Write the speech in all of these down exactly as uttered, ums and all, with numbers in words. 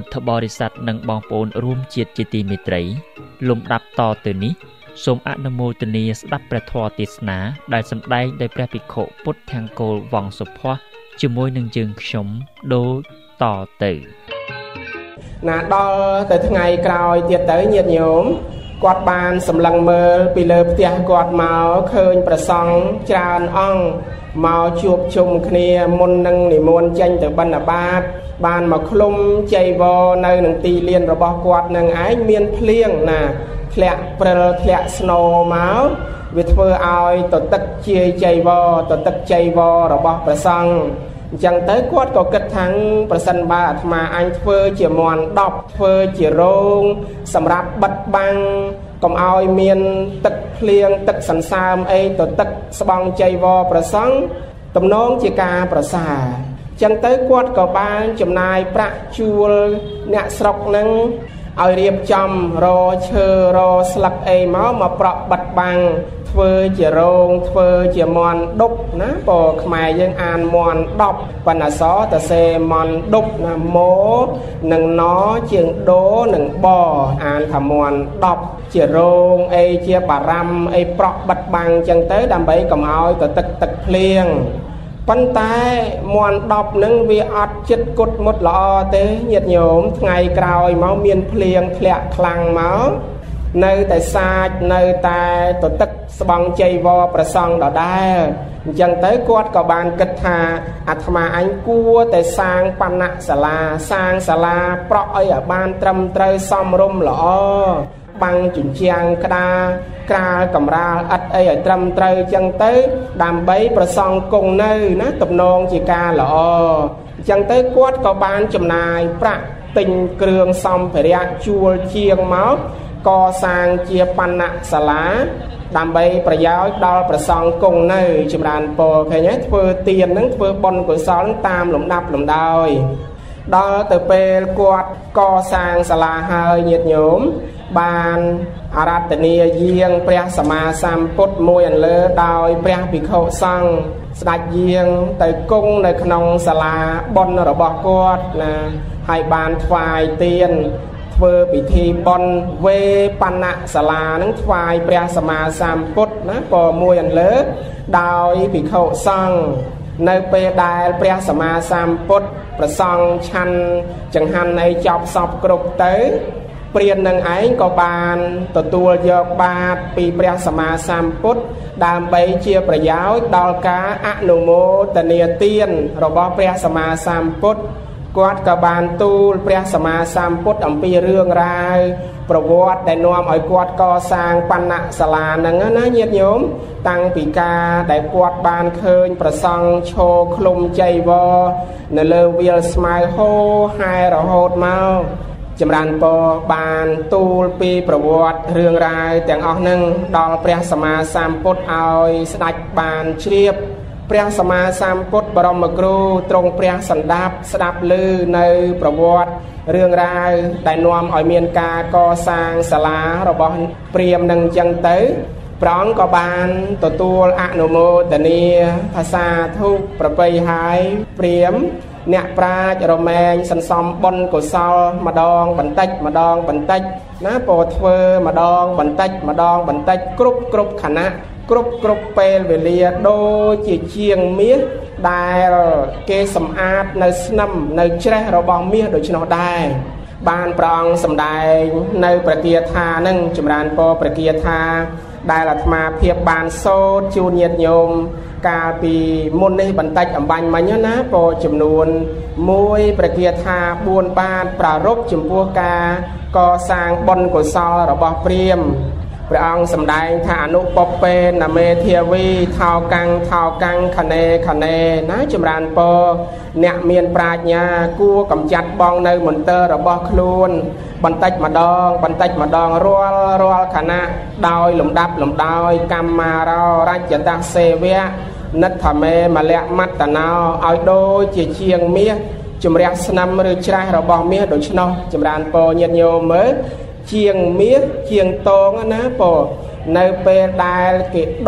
ទ្ធបរិស័ទនិងបងប្អូនរួមជាតិជាទីមេត្រីលំដាប់តទៅនេះសូមអនុមោទនាស្ដាប់ព្រះធម៌ទេសនាដែលសម្ដែងដោយព្រះភិក្ខុពុទ្ធង្គោលវង្សសុភ័ក្រជាមួយនឹងយើងខ្ញុំដូចតទៅណាដល់ទៅថ្ងៃក្រោយទៀតទៅញាតិញោមគាត់បានសម្លឹងមើលពីលើផ្ទះគាត់មកឃើញព្រះសង្ឃច្រើនអង្គមកជួបជុំគ្នាមុននឹងនិមន្តចេញទៅបិណ្ឌបាតបានមកឃ្លុំចៃវរនៅនឹងទីលានរបស់គាត់នឹងឯងមានភ្លៀងណាធ្លាក់ព្រិលធ្លាក់ស្នូមកវាធ្វើឲ្យទៅទឹកជាចៃវរទៅទឹកចៃវររបស់ព្រះសង្ឃអញ្ចឹងទៅគាត់ក៏គិតថាប្រសិនបើអាត្មាអញធ្វើជាមន់ដប់ធ្វើជារោងសម្រាប់បិទបាំងកុំឲ្យមានទឹកភ្លៀងទឹកសន្សើមអីទៅទឹកស្បង់ចៃវរព្រះសង្ឃទំនងជាការប្រសើរអញ្ចឹងទៅគាត់ក៏បានចំណាយប្រាក់ជួលអ្នកស្រុកនឹងឲ្យរៀបចំរឈើរស្លឹកអីមកមកប្រក់បិទបាំងធ្វើជារោងធ្វើជាមន់ដប់ណាព្រោះខ្មែរយើងអានមន់ដប់ប៉ុន្តែសតសេមន់ដប់ណាម៉ូនឹងណជាងដូនឹងបអានថាមន់ដប់ជារោងអីជាបារម្ភអីប្រក់បិទបាំងអញ្ចឹងទៅដើម្បីកុំឲ្យទៅទឹកទឹកភ្លៀងប៉ុន្តែមន់ដប់នឹងវាអត់ចិត្តគុតមុតល្អទេញាតិញោមថ្ងៃក្រោយមកមានភ្លៀងធ្លាក់ខ្លាំងមកនៅតែសាចនៅតែទៅទឹកស្បង់ចៃវរព្រះសង្ឃដដែលអញ្ចឹងទៅគាត់ក៏បានគិតថាអាត្មាអញគួរតែសាងបណ្ណសាលាសាងសាលាប្រក់អីឲ្យបានត្រឹមត្រូវសមរម្យល្អបាំងជញ្ជាំងក្តារក្រាលកំរាលឥតអីឲ្យត្រឹមត្រូវអញ្ចឹងទៅដើម្បីព្រះសង្ឃគង់នៅណាទំនងជាការល្អអញ្ចឹងទៅគាត់ក៏បានចំណាយប្រាក់ទិញគ្រឿងសម្ភារៈជួលជាងមកកសាងជាបណ្ណសាលាដើម្បីប្រយោជន៍ដល់ព្រះសង្ឃគង់នៅចម្រើនពរឃើញទេធ្វើទាននឹងធ្វើបុណ្យកុសលតាមលំដាប់លំដោយដល់ទៅពេលគាត់កសាងសាលាហើយញាតិញោមបានអារាធនាយាងព្រះសម្មាសម្ពុទ្ធមួយអន្លើដោយព្រះភិក្ខុសង្ឃស្ដេចយាងទៅគង់នៅក្នុងសាលាបុណ្យរបស់គាត់ណាហើយបានថ្វាយទានធ្វើពិធីបុណ្យវេបណ្ណសាលានឹងថ្វាយព្រះសម្មាសម្ពុទ្ធណាពរមួយអន្លើដោយភិក្ខុសង្ឃនៅពេលដែលព្រះសម្មាសម្ពុទ្ធប្រសង់ឆាន់ចង្ហាន់អីចប់សពគ្រប់ទៅព្រាននឹងឯងក៏បានទទួលយកបាតពីព្រះសម្មាសម្ពុទ្ធដើម្បីជាប្រយោជន៍ដល់ការអនុមោទនាទានរបស់ព្រះសម្មាសម្ពុទ្ធគាត់ក៏បានទូលព្រះសម្មាសម្ពុទ្ធអំពីរឿងរ៉ាវប្រវត្តិដែលនាំឲ្យគាត់កសាងបណ្ណសាលាហ្នឹងណាញាតិញោមតាំងពីការដែលគាត់បានឃើញព្រះសង្ឃឈរឃ្លុំចៃវរនៅលើវាលស្មៅហូរហែរហូតមកចម្រើនពរបានទូលពីប្រវត្តិរឿងរ៉ាវទាំងអស់ហ្នឹងដល់ព្រះសម្មាសម្ពុទ្ធឲ្យស្ដេចបានជ្រាបព្រះសម្មាសម្ពុទ្ធបរមគ្រូទ្រង់ព្រះសន្តាប់ស្ដាប់ឮនៅប្រវត្តិរឿងរ៉ាវដែលនាំឲ្យមានការកសាងសាលារបស់ព្រាហ្មណ៍នឹងអញ្ចឹងទៅព្រះអង្គក៏បានទទួលអនុមោទនាភាសាធុប្រពៃហើយព្រាហ្មណ៍អ្នកប្រាជ្ញរមែងសន្សំបុណ្យកុសលម្ដងបន្តិចម្ដងបន្តិចណាពោធ្វើម្ដងបន្តិចម្ដងបន្តិចគ្រប់គ្រប់ខណៈគ្រប់គ្រប់ពេលវេលាដូចជាជាងមាសដែលគេសម្អាតនៅស្នឹមនៅច្រេះរបស់មាសដូច្នោះដែរបានព្រះអង្គសម្ដែងនៅព្រះគាថានឹងចម្រើនពរព្រះគាថាដែលអាត្មាភាពបានសូត្រជូនញាតិញោមកាលពីមុននេះបន្តិចអំបញ្ញមិញណាពរចំនួនមួយព្រះគាថាបួនបាទប្រារព្ធចំពោះការកសាងបុណ្យកុសលរបស់ព្រាហ្មណ៍ព្រះអង្គសម្ដែងថាអនុពពេនមេធាវីថោកាំងថោកាំងខណេខណេណាចម្រើនពរអ្នកមានប្រាជ្ញាគួរកំចាត់បងនៅមន្ទិលរបស់ខ្លួនបន្តិចម្ដងបន្តិចម្ដងរាល់រាល់ខណៈដោយលំដាប់លំដោយកម្មារោរញ្ញតសេវៈនិដ្ឋមេមលៈមត្តណោឲ្យដូចជាជាងមាសជំរះស្នឹមឬច្រាស់របស់មាសដូច្នោះចម្រើនពរញាតិញោមមើលជាងមាសជាងតងណាពរនៅពេលដែលគេដុត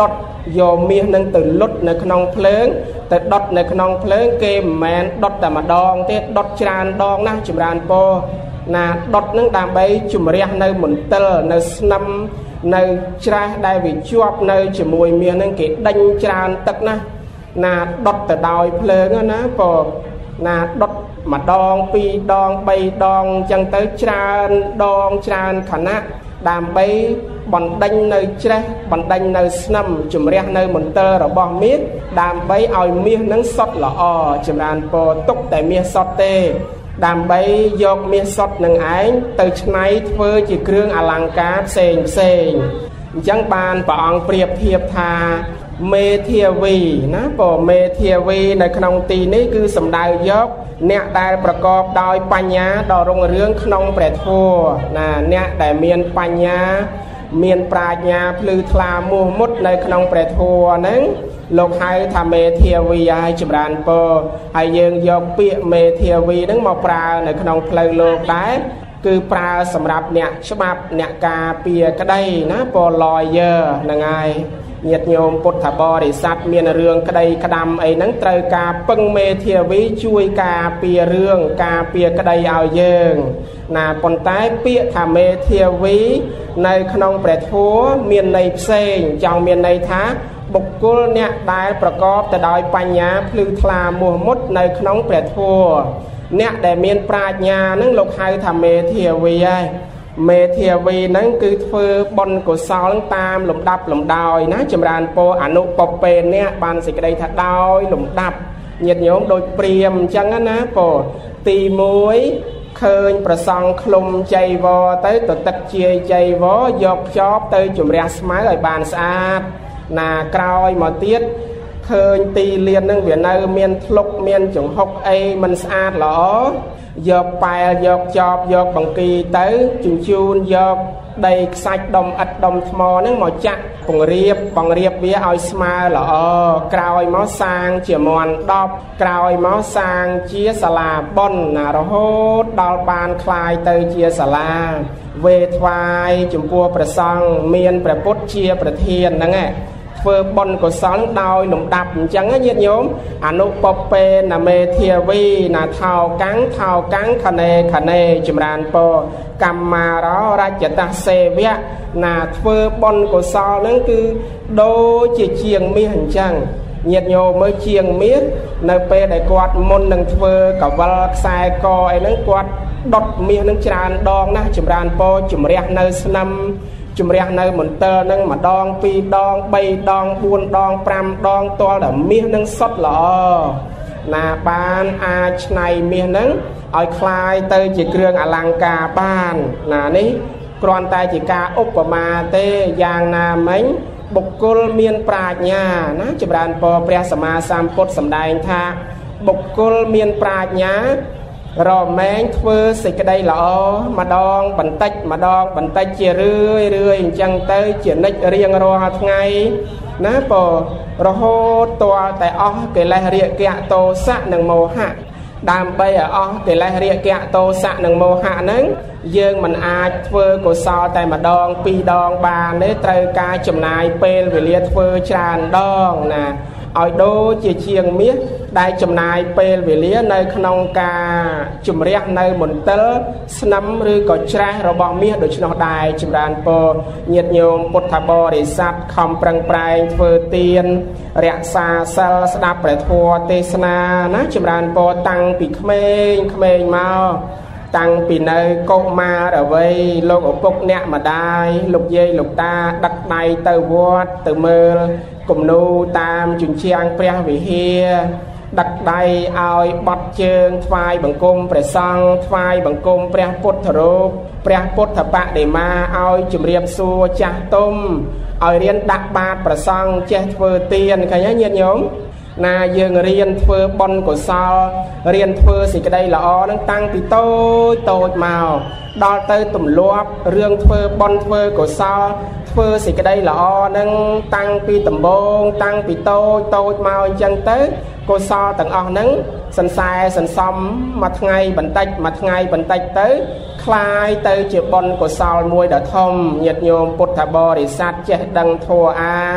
យកមាសនឹងទៅលុតនៅក្នុងភ្លើងទៅដុតនៅក្នុងភ្លើងគេមិនមែនដុតតែម្ដងទេដុតច្រើនដងណាស់ចម្រើនពរណាដុតនឹងដើម្បីជំរះនៅមន្ទិលនៅស្នឹមនៅច្រាស់ដែលវាជាប់នៅជាមួយមាសនឹងគេដេញច្រើនទឹកណាណាដុតទៅដោយភ្លើងណាពរណាដុតម្ដងពីរដងបីដងអញ្ចឹងទៅច្រើនដងច្រើនខណៈដើម្បីបណ្ដេញនៅច្រេះបណ្ដេញនៅស្នឹមជំរះនៅមន្ទិលរបស់មាសដើម្បីឲ្យមាសនឹងសុទ្ធល្អចម្រើនពរទុកតែមាសសុទ្ធទេដើម្បីយកមាសសុទ្ធនឹងឯងទៅច្នៃធ្វើជាគ្រឿងអលង្ការផ្សេងផ្សេងអញ្ចឹងបានព្រះអង្គប្រៀបធៀបថាមេធាវីណាព្រោះមេធាវីនៅក្នុងទីនេះគឺសំដៅយកអ្នកដែលប្រកបដោយបញ្ញាដ៏រុងរឿងក្នុងព្រះធម៌ណាអ្នកដែលមានបញ្ញាមានប្រាជ្ញាភ្លឺថ្លាមោះមុតនៅក្នុងព្រះធម៌ហ្នឹងលោកហៅថាមេធាវីហើយចម្រើនពរហើយយើងយកពាក្យមេធាវីហ្នឹងមកប្រើនៅក្នុងផ្លូវលោកដែរគឺប្រើសម្រាប់អ្នកច្បាប់អ្នកការពារក្តីណាពរ lawyer ហ្នឹងហើយញាតិញោមពុទ្ធបរិស័ទមានរឿងក្តីក្តាំអីហ្នឹងត្រូវការពឹងមេធាវីជួយការពាររឿងការពារក្តីឲ្យយើងណាប៉ុន្តែពាក្យថាមេធាវីនៅក្នុងព្រះធម៌មានន័យផ្សេងចង់មានន័យថាបុគ្គលអ្នកដែលប្រកបទៅដោយបញ្ញាភ្លឺថ្លាមោះមុតនៅក្នុងព្រះធម៌អ្នកដែលមានប្រាជ្ញាហ្នឹងលោកហៅថាមេធាវីហើយមេធាវីហ្នឹងគឺធ្វើបុណ្យកុសលតាមលំដាប់លំដោយណាចម្រើនពរអនុពពេនេះបានសេចក្តីថាដោយលំដាប់ញាតិញោមដូចព្រាហ្មណ៍អញ្ចឹងណាពរទីមួយឃើញប្រសង់ឃ្លុំចៃវរទៅទៅទឹកជាយចៃវរយកខ្ចប់ទៅជំរះស្មៅឲ្យបានស្អាតណាក្រោយមកទៀតឃើញទីលាននឹងវានៅមានធ្លុកមានចង្ហុកអីមិនស្អាតល្អយកប៉ែលយកចបយកបង្គីទៅជញ្ជូនយកដីខ្សាច់ដុំឥដ្ឋដុំថ្មហ្នឹងមកចាក់ពង្រៀបបង្រៀបវាឲ្យស្មើល្អក្រោយមកសាងជាមន់ដប់ក្រោយមកសាងជាសាលាបុណ្យណារហូតដល់បានคลายទៅជាសាលាវេថ្វាយចំពោះព្រះសង្ឃមានព្រះពុទ្ធជាប្រធានហ្នឹងឯងធ្វើបុណ្យកុសលដោយលំដាប់អញ្ចឹងញាតិញោមអនុពពេណាមេធាវីណាថោកាំងថោកាំងខណេខណេចម្រើនពរកម្មាររច្ចតសេវៈណាធ្វើបុណ្យកុសលហ្នឹងគឺដូចជាជាងមាសអញ្ចឹងញាតិញោមមើលជាងមាសនៅពេលដែលគាត់មុននឹងធ្វើកវលខ្សែកអីហ្នឹងគាត់ដុតមាសហ្នឹងច្រើនដងណាស់ចម្រើនពរជំរះនៅស្នឹមជំរះនៅមន្ទិលនឹងម្ដងពីរដងបីដងបួនដងប្រាំដងទាល់តែមាសនឹងសុទ្ធល្អណាបានអាចឆ្នៃមាសនឹងឲ្យคล้ายទៅជាគ្រឿងអលង្ការបានណានេះគ្រាន់តែជាការឧបមាទេយ៉ាងណាមិញបុគ្គលមានប្រាជ្ញាណាចម្រើនពរព្រះសម្មាសម្ពុទ្ធសម្ដែងថាបុគ្គលមានប្រាជ្ញារមែងធ្វើសេចក្តីល្អម្ដងបន្តិចម្ដងបន្តិចជារឿយរឿយអញ្ចឹងទៅជានិច្ចរៀងរាល់ថ្ងៃណាពរហូតតរតែអស់កិលេសរាគៈទោសៈនិងមោហៈដើម្បីឲ្យអស់កិលេសរាគៈទោសៈនិងមោហៈហ្នឹងយើងមិនអាចធ្វើកុសលតែម្ដងពីរដងបានទេត្រូវការចំណាយពេលវេលាធ្វើច្រើនដងណាឲ្យដូចជាជាងមាសដែលចំណាយពេលវេលានៅក្នុងការជំរះនៅមន្ទិលស្នឹមឬក៏ច្រាស់របស់មាសដូច្នោះដែរចម្រើនពរញាតិញោមពុទ្ធបរិស័ទខំប្រឹងប្រែងធ្វើទានរក្សាសិលស្ដាប់ព្រះធម៌ទេសនាណាចម្រើនពរតាំងពីក្មេងក្មេងមកតាំងពីនៅកុមារអ្វីលោកឪពុកអ្នកម្ដាយលោកយាយលោកតាដឹកដៃទៅវត្តទៅមើលគំនូរតាមជញ្ជាំងព្រះវិហារដឹកដៃឲ្យបត់ជើងថ្វាយបង្គំព្រះសង្ឃថ្វាយបង្គំព្រះពុទ្ធរូបព្រះពុទ្ធបដិមាឲ្យជម្រាបសួរចាស់ទុំឲ្យរៀនដាក់បាតព្រះសង្ឃចេះធ្វើទានឃើញទេញាតិញោមណាយើងរៀនធ្វើបុណ្យកុសលរៀនធ្វើសេចក្តីល្អនឹងតាំងពីតូចតូចមកដល់ទៅទម្លាប់រឿងធ្វើបុណ្យធ្វើកុសលធ្វើសេចក្តីល្អនឹងតាំងពីដំបូងតាំងពីតូចតូចមកអញ្ចឹងទៅកុសលទាំងអស់ហ្នឹងសន្សែសន្សំមួយថ្ងៃបន្តិចមួយថ្ងៃបន្តិចទៅคล้ายទៅជាបុណ្យកុសលមួយដ៏ធំញាតិញោមពុទ្ធបរិស័ទចេះដឹងធម៌អា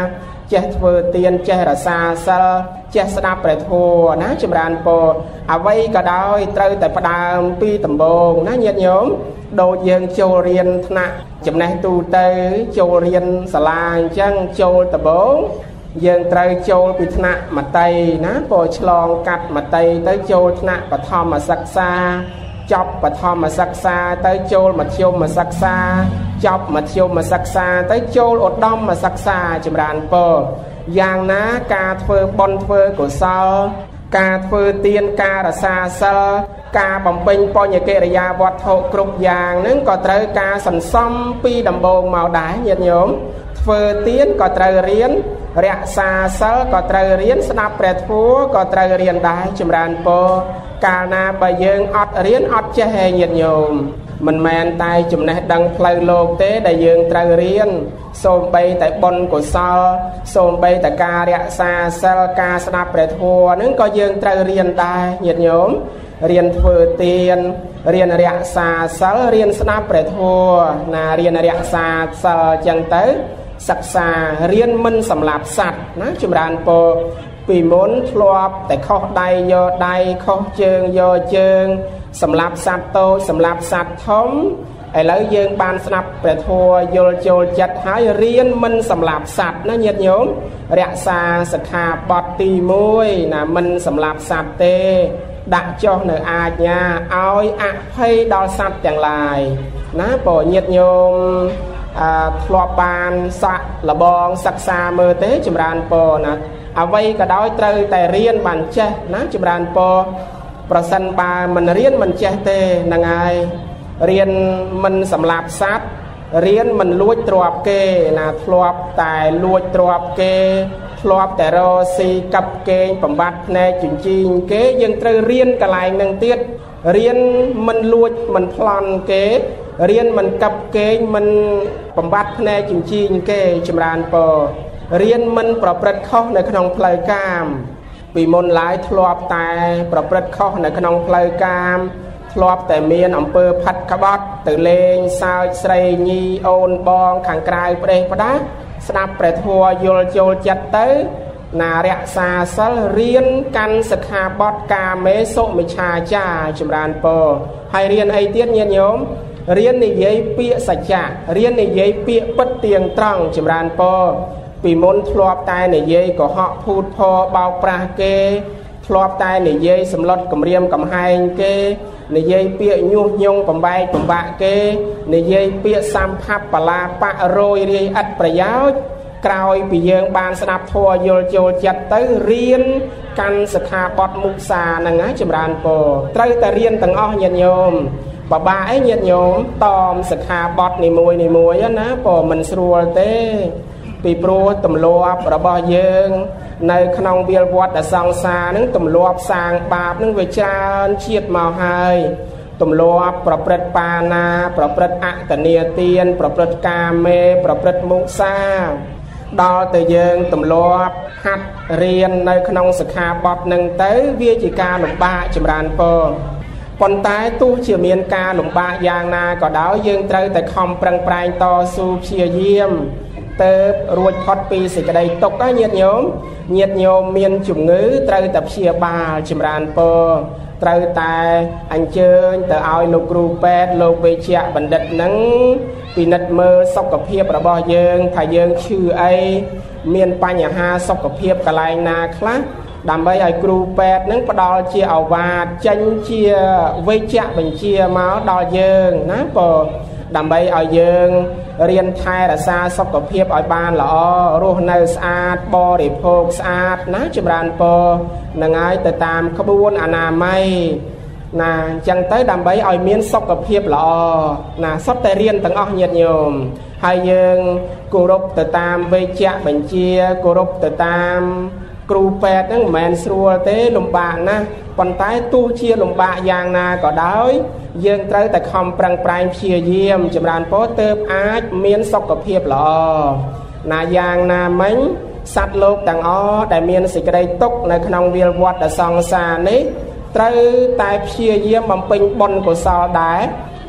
ចេះធ្វើទានចេះរក្សាសិលចេះស្ដាប់ព្រះធម៌ណាចម្រើនពរអ្វីក៏ដោយត្រូវតែផ្ដើមពីដំបូងណាញាតិញោមដូចយើងចូលរៀនថ្នាក់ចំណេះទូទៅចូលរៀនសាលាអញ្ចឹងចូលដំបូងយើងត្រូវចូលពីថ្នាក់មត្តេយ្យណាពរឆ្លងកាត់មត្តេយ្យទៅចូលថ្នាក់បឋមសិក្សាចប់បឋមសិក្សាទៅចូលមធ្យមសិក្សាចប់មធ្យមសិក្សាទៅចូលឧត្តមសិក្សាចម្រើនពរយ៉ាងណាការធ្វើបុណ្យធ្វើកុសលការធ្វើទានការរក្សាសិលការបំពេញបញ្ញកិរិយាវត្ថុគ្រប់យ៉ាងហ្នឹងក៏ត្រូវការសន្សំពីដំបូងមកដែរញាតិញោមធ្វើទានក៏ត្រូវរៀនរក្សាសិលក៏ត្រូវរៀនស្ដាប់ព្រះធម៌ក៏ត្រូវរៀនដែរចម្រើនពរកាលណាបើយើងអត់រៀនអត់ចេះឯញាតិញោមមិនមែនតែចំណេះដឹងផ្លូវលោកទេដែលយើងត្រូវរៀនសូម្បីតែបុណ្យកុសលសូម្បីតែការរក្សាសិលការស្ដាប់ព្រះធម៌ហ្នឹងក៏យើងត្រូវរៀនដែរញាតិញោមរៀនធ្វើទានរៀនរក្សាសិលរៀនស្ដាប់ព្រះធម៌ណារៀនរក្សាសិលចឹងទៅសិក្សារៀនមិនសម្លាប់សត្វណាចម្រើនពរពីមុនធ្លាប់តែខុសដៃយកដៃខុសជើងយកជើងសម្លាប់សត្វតូចសម្លាប់សត្វធំឥឡូវយើងបានស្ដាប់ព្រះធម៌យល់ចូលចិត្តហើយរៀនមិនសម្លាប់សត្វណាញាតិញោមរក្សាសិក្ខាបទទីមួយណាមិនសម្លាប់សត្វទេដាក់ចុះនៅអាជ្ញាឲ្យអភ័យដល់សត្វទាំងឡាយណាព្រោះញាតិញោមអឺធ្លាប់បានសាក់លបងសិក្សាមើលទេចម្រើនពរណាអ្វីក៏ដោយត្រូវតែរៀនបានចេះណាចម្រើនពរប្រសិនបើមិនរៀនមិនចេះទេហ្នឹងហើយរៀនមិនសម្លាប់សត្វរៀនមិនលួចទ្រព្យគេណាធ្លាប់តែលួចទ្រព្យគេធ្លាប់តែរកស៊ីកាប់កេងបំបត្តិភ្នែកជញ្ជីងគេយើងត្រូវរៀនកន្លែងហ្នឹងទៀតរៀនមិនលួចមិនប្លន់គេរៀនមិនកាប់កេងមិនបំបត្តិភ្នែកជញ្ជីងគេចម្រើនពររៀនមិនប្រព្រឹត្តខុសនៅក្នុងផ្លូវកាមពីមុនឡើយធ្លាប់តែប្រព្រឹត្តខុសនៅក្នុងផ្លូវកាមធ្លាប់តែមានអំពើផាត់ក្បត់ទៅលេងសើចស្រីញីអូនបងខាងក្រៅប្រទេសផ្ដាស់ស្ដាប់ព្រះធម៌យល់ចូលចិត្តទៅណារក្សាសិលរៀនកាន់សិក្ខាបទកាមេសុមិច្ឆាចាចម្រើនពរហើយរៀនអីទៀតញាតិញោមរៀននិយាយពាក្យសច្ចៈរៀននិយាយពាក្យពិតទៀងត្រង់ចម្រើនពរពីមុនធ្លាប់តែនិយាយកុហកភូតភរបោកប្រាស់គេធ្លាប់តែនិយាយសម្លុតគំរាមកំហែងគេនិយាយពាក្យញុះញង់បំបែកបំបាក់គេនិយាយពាក្យសម្ផាប់បលាបៈរយរាយឥតប្រយោជន៍ក្រោយពីយើងបានស្ដាប់ធម៌យល់ចូលចិត្តទៅរៀនកាន់សិក្ខាបទមុសាហ្នឹងណាចម្រើនពរត្រូវតែរៀនទាំងអស់ញាតិញោមបបាអីញាតិញោមតមសិក្ខាបទនីមួយនីមួយណាពរមិនស្រួលទេពីព្រោះទម្លាប់របស់យើងនៅក្នុងវាលវត្តសង្សារហ្នឹងទម្លាប់សាងបាបហ្នឹងវាច្រើនជាតិមកហើយទម្លាប់ប្រព្រឹត្តបាណាប្រព្រឹត្តអតនីទានប្រព្រឹត្តកាមេប្រព្រឹត្តមុសាដល់ទៅយើងទម្លាប់ហាត់រៀននៅក្នុងសិក្ខាបទហ្នឹងទៅវាជាការលំបាកចម្រើនពរប៉ុន្តែទោះជាមានការលំបាកយ៉ាងណាក៏ដោយយើងត្រូវតែខំប្រឹងប្រែងតស៊ូព្យាយាមទៅរួចផុតពីសេចក្តីទុក្ខញាតិញោមញាតិញោមមានជំងឺត្រូវតែព្យាបាលចម្រើនពរត្រូវតែអញ្ជើញទៅឲ្យលោកគ្រូពេទ្យលោកវេជ្ជបណ្ឌិតនឹងពិនិត្យមើលសុខភាពរបស់យើងថាយើងឈឺអីមានបញ្ហាសុខភាពកន្លែងណាខ្លះដើម្បីឲ្យគ្រូពេទ្យនឹងផ្ដល់ជាឱវាទចេញជាវេជ្ជបញ្ជាមកដល់យើងណាពរដើម្បីឲ្យយើងរៀនថែរក្សាសុខភាពឲ្យបានល្អរស់នៅស្អាតបរិភោគស្អាតណាចម្រើនពរនឹងឲ្យទៅតាមក្បួនអនាម័យណាអញ្ចឹងទៅដើម្បីឲ្យមានសុខភាពល្អណាសុទ្ធតែរៀនទាំងអស់ញាតិញោមហើយយើងគោរពទៅតាមវេជ្ជបញ្ជាគោរពទៅតាមគ្រូពេទ្យហ្នឹងមិនមែនស្រួលទេលំបាកណាស់ប៉ុន្តែទោះជាលំបាកយ៉ាងណាក៏ដោយយើងត្រូវតែខំប្រឹងប្រែងព្យាយាមចម្រើនពរទើបអាចមានសុខភាពល្អណាយ៉ាងណាមិញសត្វលោកទាំងអស់ដែលមានសេចក្តីទុក្ខនៅក្នុងវាលវត្តសង្សារនេះត្រូវតែព្យាយាមបំពេញបុណ្យកុសលដែរព្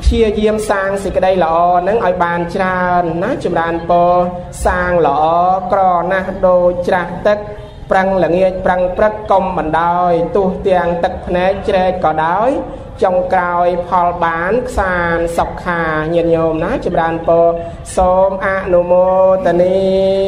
ព្យាយាមសាងសេចក្តីល្អនឹងឲ្យបានច្រើនណាចម្រើនពរសាងល្អក្រណាស់ដូចច្រាស់ទឹកប្រឹងល្ងាចប្រឹងព្រឹកកុំបណ្ដោយទោះទាំងទឹកភ្នែកជ្រែកក៏ដោយចុងក្រោយផលបានខ្សានសុខាញាតិញោមណាចម្រើនពរសូមអនុមោទនា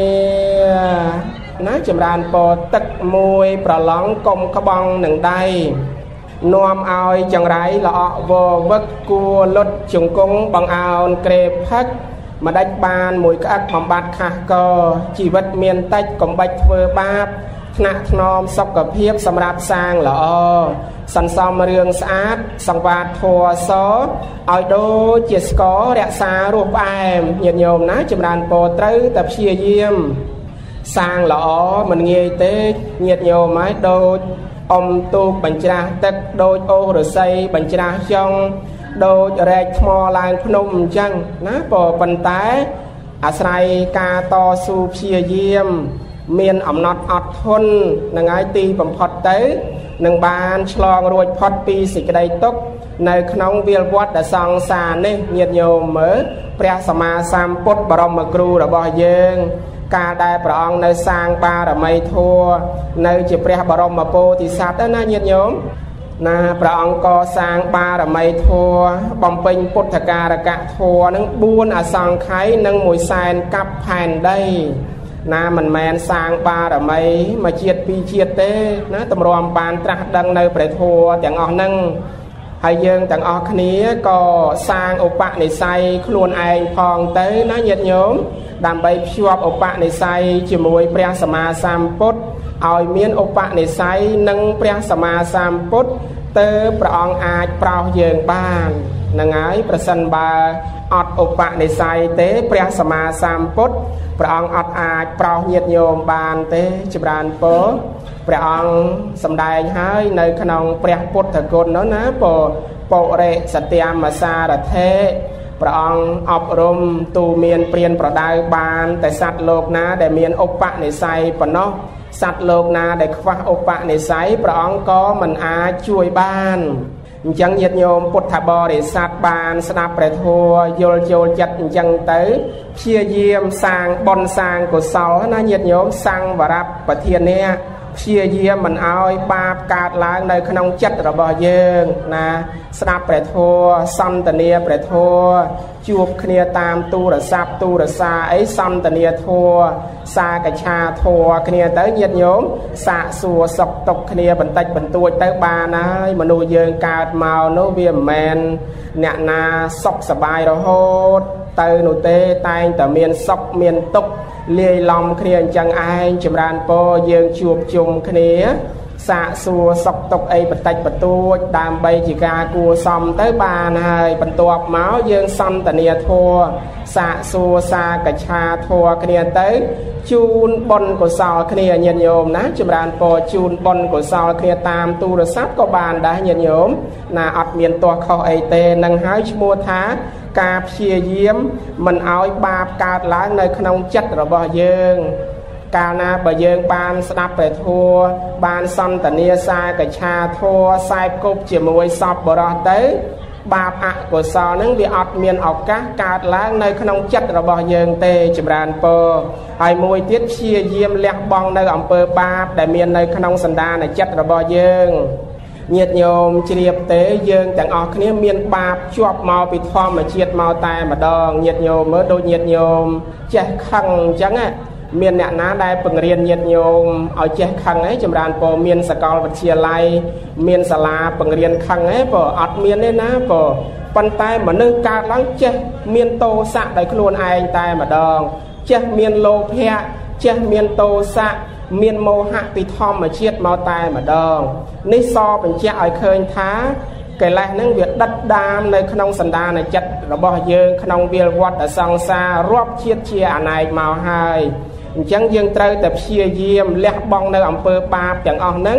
ណាចម្រើនពរទឹកមួយប្រឡងកុំក្បង់នឹងដៃនាំឲ្យចង្រៃល្អក់វវឹកគួលុតជង្គង់បងអោនក្រេផឹកម្ដេចបានមួយក្អឹកបំបត្តិខាស់កជីវិតមានតិចកុំបាច់ធ្វើបាបថ្នាក់ថ្នមសុខភាពសម្រាប់សាងល្អសន្សំរឿងស្អាតសង្វាតធัวសឲ្យដូចជាស្កររក្សារសផ្អែមញាតិញោមណាចម្រើនពរត្រូវតែព្យាយាមសាងល្អមិនងាយទេញាតិញោមហើយដូចអមទូកបញ្ច្រាស់ទឹកដូចអូសរស័យបញ្ច្រាស់ចុងដូចរែកថ្មឡើងភ្នំអញ្ចឹងណាប៉ុន្តែអាស្រ័យការតស៊ូព្យាយាមមានអំណត់អត់ធន់នឹងហើយទីបំផុតទៅនឹងបានឆ្លងរួចផុតពីសេចក្តីទុក្ខនៅក្នុងវាលវត្តសង្សារនេះញាតិញោមមើលព្រះសម្មាសម្ពុទ្ធបរមគ្រូរបស់យើងកាលដែលព្រះអង្គនៅសាងបារមីធម៌នៅជាព្រះបរមពោធិសត្វណាញាតិញោមណាព្រះអង្គកសាងបារមីធម៌បំពេញពុទ្ធការកធម៌នឹងបួនអសង្ខ័យនិងមួយសែនកាប់ផែនដីណាមិនមែនសាងបារមីមួយជាតិពីរជាតិទេណាតម្រាំបានត្រាស់ដឹងនៅព្រះធម៌ទាំងអស់ហ្នឹងហើយយើងទាំងអស់គ្នាក៏សាងឧបនិស្ស័យខ្លួនឯងផងទៅណាញាតិញោមដើម្បីភ្ជាប់ឧបនិស្ស័យជាមួយព្រះសម្មាសម្ពុទ្ធឲ្យមានឧបនិស្ស័យនឹងព្រះសម្មាសម្ពុទ្ធទៅព្រះអង្គអាចប្រោសយើងបានហ្នឹងហើយប្រសិនបើអត់ឧបនិស្ស័យទេព្រះសម្មាសម្ពុទ្ធព្រះអង្គអត់អាចប្រោសញាតិញោមបានទេចម្រើនពរព្រះអង្គសម្ដែងហើយនៅក្នុងព្រះពុទ្ធគុណនោះណាពពុរិសត្យាមសារថេព្រះអង្គអប់រំទូមានព្រានប្រដៅបានតែសត្វលោកណាដែលមានឧបនិស្ស័យប៉ុណ្ណោះសត្វលោកណាដែលខ្វះឧបនិស្ស័យព្រះអង្គក៏មិនអាចជួយបានអញ្ចឹងញាតិញោមពុទ្ធបរិស័ទបានស្ដាប់ព្រះធម៌យល់ចូលចិត្តអញ្ចឹងទៅព្យាយាមសាងបុណ្យសាងកុសលណាញាតិញោមសង្វរៈប្រធានៈព្យាយាមមិនឲ្យបាបកើតឡើងនៅក្នុងចិត្តរបស់យើងណាស្ដាប់ព្រះធម៌សន្ទនាព្រះធម៌ជួបគ្នាតាមទូរស័ព្ទទូរសារអីសន្ទនាធម៌សាកឆាធម៌គ្នាទៅញាតិញោមសាកសួរសុខទុក្ខគ្នាបន្តិចបន្តួចទៅបានហើយមនុស្សយើងកើតមកនោះវាមិនមែនអ្នកណាសុខសប្បាយរហូតទៅនោះទេតែងតែមានសុខមានទុក្ខលាយឡំគ្នាអញ្ចឹងឯងចម្រើនពរយើងជួបជុំគ្នាសាកសួរសុខទុក្ខអីបន្តិចបន្តួចដើម្បីជាការគួរសមទៅបានហើយបន្ទាប់មកយើងសន្ទនាធម៌សាកសួរសាកឆាធម៌គ្នាទៅជូនបុណ្យកុសលគ្នាញាតិញោមណាចម្រើនពរជូនបុណ្យកុសលគ្នាតាមទូរស័ព្ទក៏បានដែរញាតិញោមណាអត់មានទាស់ខុសអីទេនឹងហើយឈ្មោះថាការព្យាយាមមិនឲ្យបាបកើតឡើងនៅក្នុងចិត្តរបស់យើងកាលណាបើយើងបានស្ដាប់ព្រះធម៌បានសន្ទនាសាកឆាធម៌ខ្សែគប់ជាមួយសពបរោះទៅបាបអកុសលនឹងវាអត់មានឱកាសកើតឡើងនៅក្នុងចិត្តរបស់យើងទេចម្រើនពរហើយមួយទៀតព្យាយាមលះបង់នៅអំពើបាបដែលមាននៅក្នុងសន្តានចិត្តរបស់យើងញាតិញោមជ្រាបទេយើងទាំងអស់គ្នាមានបាបជាប់មកពីធម្មជាតិមកតែម្ដងញាតិញោមមើលដូចញាតិញោមចេះខឹងអញ្ចឹងមានអ្នកណាដែលបង្រៀនញាតិញោមឲ្យចេះខឹងឯងចម្រើនពរមានសកលវិទ្យាល័យមានសាលាបង្រៀនខឹងឯងពរអត់មានទេណាពរប៉ុន្តែមនុស្សកើតឡើងចេះមានទោសៈដោយខ្លួនឯងតែម្ដងចេះមានលោភៈចេះមានទោសៈមានមោហៈពីធម្មជាតិមកតែម្ដងនេះសបញ្ជាក់ឲ្យឃើញថាកិលេសហ្នឹងវាដិតដាមនៅក្នុងសន្តានចិត្តរបស់យើងក្នុងវាលវត្តសង្សាររាប់ជាតិជាអនេកមកហើយអញ្ចឹងយើងត្រូវតែព្យាយាមលះបង់នៅអំពើបាបទាំងអស់ហ្នឹង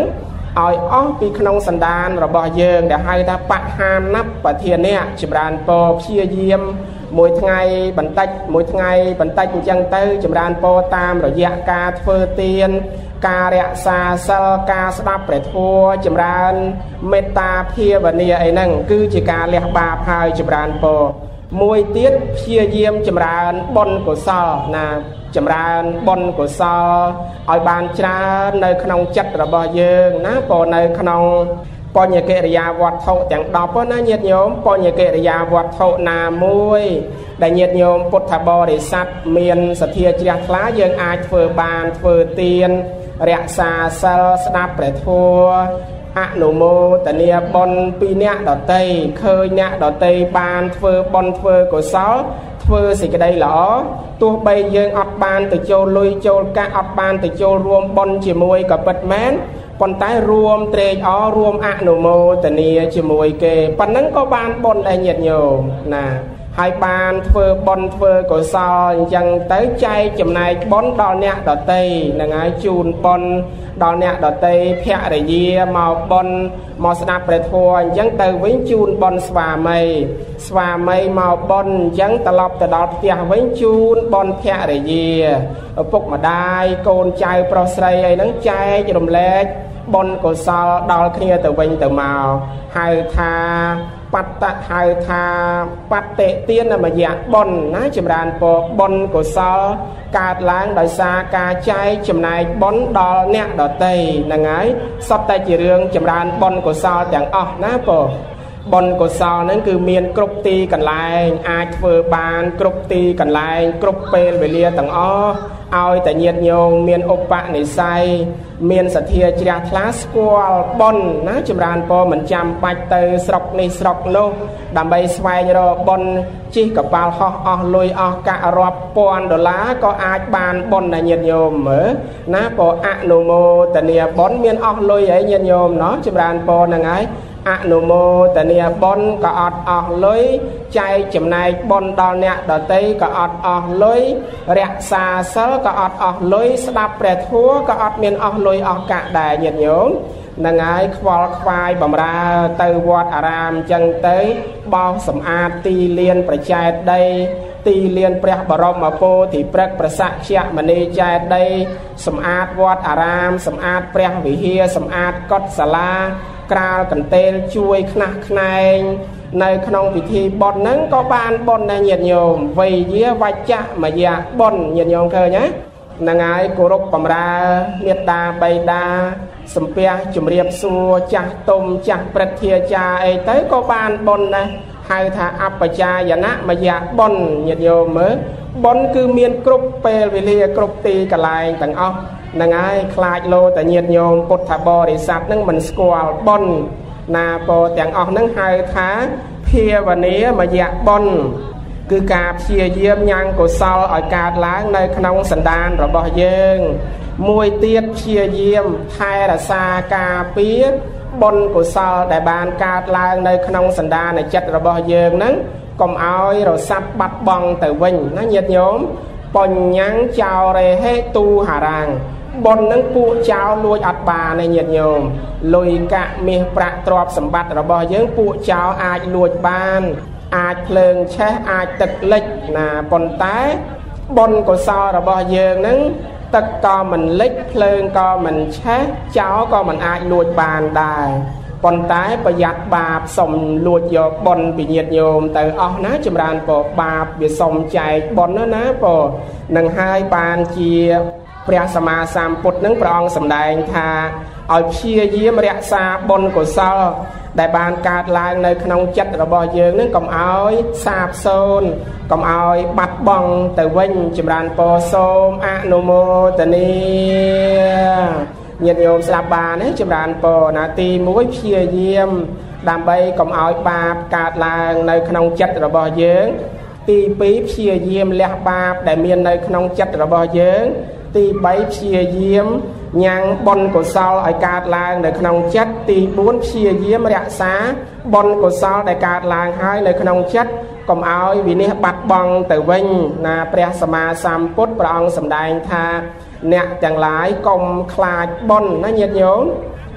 ឲ្យអស់ពីក្នុងសន្តានរបស់យើងដែលហៅថាបហានបធានៈចម្រើនពរព្យាយាមមួយថ្ងៃបន្តិចមួយថ្ងៃបន្តិចអញ្ចឹងទៅចម្រើនពរតាមរយៈការធ្វើទានការរក្សាសិលការស្ដាប់ព្រះធម៌ចម្រើនមេត្តាភាវនាអីហ្នឹងគឺជាការលះបាបហើយចម្រើនពរមួយទៀតព្យាយាមចម្រើនបុណ្យកុសលណាចម្រើនបុណ្យកុសលឲ្យបានច្រើននៅក្នុងចិត្តរបស់យើងណាព្រោះនៅក្នុងបញ្ញកិរិយាវត្ថុទាំងដប់ណាញាតិញោមបញ្ញកិរិយាវត្ថុណាមួយដែលញាតិញោមពុទ្ធបរិស័ទមានសទ្ធាជ្រះថ្លាយើងអាចធ្វើបានធ្វើទានរក្សាសិលស្ដាប់ព្រះធម៌អនុមោទនាបុណ្យពីអ្នកដតីឃើញអ្នកដតីបានធ្វើបុណ្យធ្វើកុសលធ្វើសេចក្តីល្អទោះបីយើងអត់បានទៅចូលលុយចូលកាក់អត់បានទៅចូលរួមបុណ្យជាមួយក៏ពិតមែនប៉ុន្តែរួមត្រេកអររួមអនុមោទនាជាមួយគេប៉ុណ្ណឹងក៏បានបុណ្យដែរញាតិញោមណាហើយបានធ្វើបុណ្យធ្វើកុសលអញ្ចឹងទៅចែកចំណែកបុណ្យដល់អ្នកដតីហ្នឹងហើយជូនបុណ្យដល់អ្នកដតីភរិយាមកបុណ្យមកស្ដាប់ព្រះធម៌អញ្ចឹងទៅវិញជូនបុណ្យស្វាមីស្វាមីមកបុណ្យអញ្ចឹងត្រឡប់ទៅដល់ផ្ទះវិញជូនបុណ្យភរិយាឪពុកម្ដាយកូនចៅប្រុសស្រីអីហ្នឹងចែករំលែកបុណ្យកុសលដល់គ្នាទៅវិញទៅមកហៅថាបត្តហៅថាបត្តិទានមយៈបុណ្យណាចម្រើនពរបុណ្យកុសលកើតឡើងដោយសារការចែកចំណែកបុណ្យដល់អ្នកដតីហ្នឹងហើយសុទ្ធតែជារឿងចម្រើនបុណ្យកុសលទាំងអស់ណាពរបុណ្យកុសលហ្នឹងគឺមានគ្រប់ទីកន្លែងអាចធ្វើបានគ្រប់ទីកន្លែងគ្រប់ពេលវេលាទាំងអស់ឲ្យតែញាតិញោមមានឧបនិស្ស័យមានសទ្ធាជ្រះថ្លាស្គាល់បុណ្យណាចម្រើនពរមិនចាំបាច់ទៅស្រុកនេះស្រុកនោះដើម្បីស្វែងរកបុណ្យជិះកប៉ាល់ហោះអស់លុយអស់កាក់រាប់ពាន់ដុល្លារក៏អាចបានបុណ្យដែរញាតិញោមមើលណាពរអនុមោទនាបុណ្យមានអស់លុយហើយញាតិញោមណោះចម្រើនពរហ្នឹងហើយអនុមោទនាបុណ្យក៏អត់អស់លុយចែកចំណែកបុណ្យដល់អ្នកដតីក៏អត់អស់លុយរក្សាសិលក៏អត់អស់លុយស្ដាប់ព្រះធម៌ក៏អត់មានអស់លុយអស់កាក់ដែរញាតិញោមនឹងហើយខ្វល់ខ្វាយបំរើទៅវត្តអារាមអញ្ចឹងទៅបោសសម្អាតទីលានប្រជែតដីទីលានព្រះបរមពោធិព្រឹក្សប្រសក្យមនីចែកដីសម្អាតវត្តអារាមសម្អាតព្រះវិហារសម្អាតកុដិសាលាក្រាលកន្ទេលជួយខ្នះខ្នែងនៅក្នុងពិធីបុណ្យហ្នឹងក៏បានបុណ្យដែរញាតិញោមវៃយាវច្ចៈមយៈបុណ្យញាតិញោមឃើញហ៎ហ្នឹងហើយគោរពបម្រើមេត្តាបិតាសំពះជំរាបសួរចាស់ទុំចាស់ព្រឹទ្ធាចារ្យអីទៅក៏បានបុណ្យដែរហៅថាអបច្ចាយណៈមយៈបុណ្យញាតិញោមមើលបុណ្យគឺមានគ្រប់ពេលវេលាគ្រប់ទីកន្លែងទាំងអស់ហ្នឹងហើយខ្លាចលោតែញាតិញោមពុទ្ធបរិស័ទហ្នឹងមិនស្គាល់បុណ្យណាពរទាំងអស់ហ្នឹងហៅថាភាវនាមយៈបុណ្យគឺការព្យាយាមញ៉ាំងកុសលឲ្យកើតឡើងនៅក្នុងសន្តានរបស់យើងមួយទៀតព្យាយាមថែរក្សាការពារបុណ្យកុសលដែលបានកើតឡើងនៅក្នុងសន្តានចិត្តរបស់យើងហ្នឹងកុំឲ្យរសាប់បាត់បង់ទៅវិញណាញាតិញោមបញ្ញងចោរេហេទូហារាងបុណ្យនឹងពួកចោលលួចអត់បានទេញាតិញោមលុយកាក់មាសប្រាក់ទ្រព្យសម្បត្តិរបស់យើងពួកចោលអាចលួចបានអាចភ្លើងឆេះអាចទឹកលិចណាប៉ុន្តែបុណ្យកុសលរបស់យើងនឹងទឹកក៏មិនលិចភ្លើងក៏មិនឆេះចោលក៏មិនអាចលួចបានដែរប៉ុន្តែប្រយ័ត្នបាបសុំលួចយកបុណ្យពីញាតិញោមទៅអស់ណាចម្រើនពរបាបវាសុំចែកបុណ្យណាពរនឹងហើយបានជាព្រះសម្មាសម្ពុទ្ធនឹងព្រះអង្គសម្ដែងថាឲ្យព្យាយាមរក្សាបុណ្យកុសលដែលបានកើតឡើងនៅក្នុងចិត្តរបស់យើងនឹងកុំឲ្យសាបសូន្យកុំឲ្យបាត់បង់ទៅវិញចម្រើនពរសូមអនុមោទនាញាតិញោមស្ដាប់បានទេចម្រើនពរណាទីមួយព្យាយាមដើម្បីកុំឲ្យបាបកើតឡើងនៅក្នុងចិត្តរបស់យើងទីពីរព្យាយាមលះបាបដែលមាននៅក្នុងចិត្តរបស់យើងទីបីព្យាយាមញ៉ាំងបុណ្យកុសលឲ្យកើតឡើងនៅក្នុងចិត្តទីបួនព្យាយាមរក្សាបុណ្យកុសលដែលកើតឡើងហើយនៅក្នុងចិត្តកុំឲ្យវិនិច្ឆ័យបាត់បង់ទៅវិញណាព្រះសម្មាសម្ពុទ្ធព្រះអង្គសម្ដែងថាអ្នកទាំងឡាយកុំខ្លាចបុណ្យណាញាតិញោម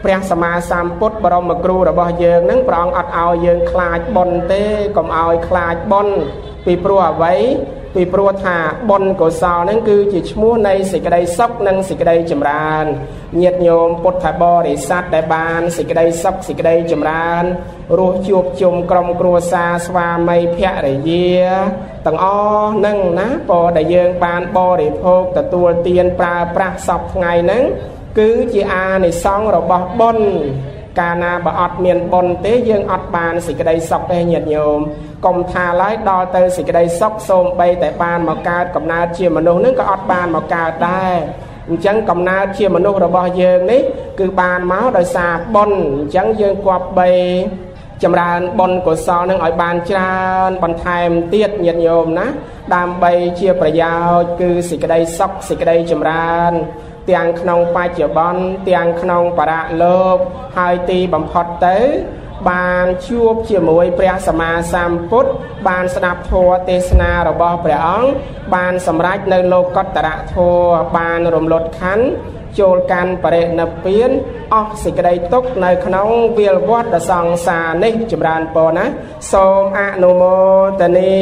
ព្រះសម្មាសម្ពុទ្ធបរមគ្រូរបស់យើងនឹងព្រះអង្គអត់ឲ្យយើងខ្លាចបុណ្យទេកុំឲ្យខ្លាចបុណ្យពីព្រោះអ្វីពីព្រោះថាបុណ្យកុសលហ្នឹងគឺជាឈ្មោះនៃសេចក្តីសុខនិងសេចក្តីចម្រើនញាតិញោមពុទ្ធបរិស័ទដែលបានសេចក្តីសុខសេចក្តីចម្រើនរស់ជួបជុំក្រុមគ្រួសារស្វាមីភរិយាទាំងអស់ហ្នឹងណាពរដែលយើងបានបរិភោគទទួលទានប្រើប្រាស់សពថ្ងៃហ្នឹងគឺជាអានិសង្សរបស់បុណ្យកាលណាបើអត់មានបុណ្យទេយើងអត់បានសេចក្តីសុខទេញាតិញោមកុំថាឡើយដល់ទៅសេចក្តីសុខសូម្បីតែបានមកកើតកំណើតជាមនុស្សនឹងក៏អត់បានមកកើតដែរអញ្ចឹងកំណើតជាមនុស្សរបស់យើងនេះគឺបានមកដោយសារបុណ្យអញ្ចឹងយើងគប្បីចម្រើនបុណ្យកុសលនឹងឲ្យបានច្រើនបន្ថែមទៀតញាតិញោមណាដើម្បីជាប្រយោជន៍គឺសេចក្តីសុខសេចក្តីចម្រើនទាំងក្នុងបច្ចុប្បន្នទាំងក្នុងបរលោកហើយទីបំផុតទៅបានជួបជាមួយព្រះសម្មាសម្ពុទ្ធបានស្ដាប់ធម៌ទេសនារបស់ព្រះអង្គបានសម្រេចនៅលោកុត្តរធម៌បានរំលត់ខន្ធចូលកាន់បរិនិព្វានអស់សេចក្តីទុក្ខនៅក្នុងវាលវដ្តសង្សារនេះចម្រើនពរណាសូមអនុមោទនា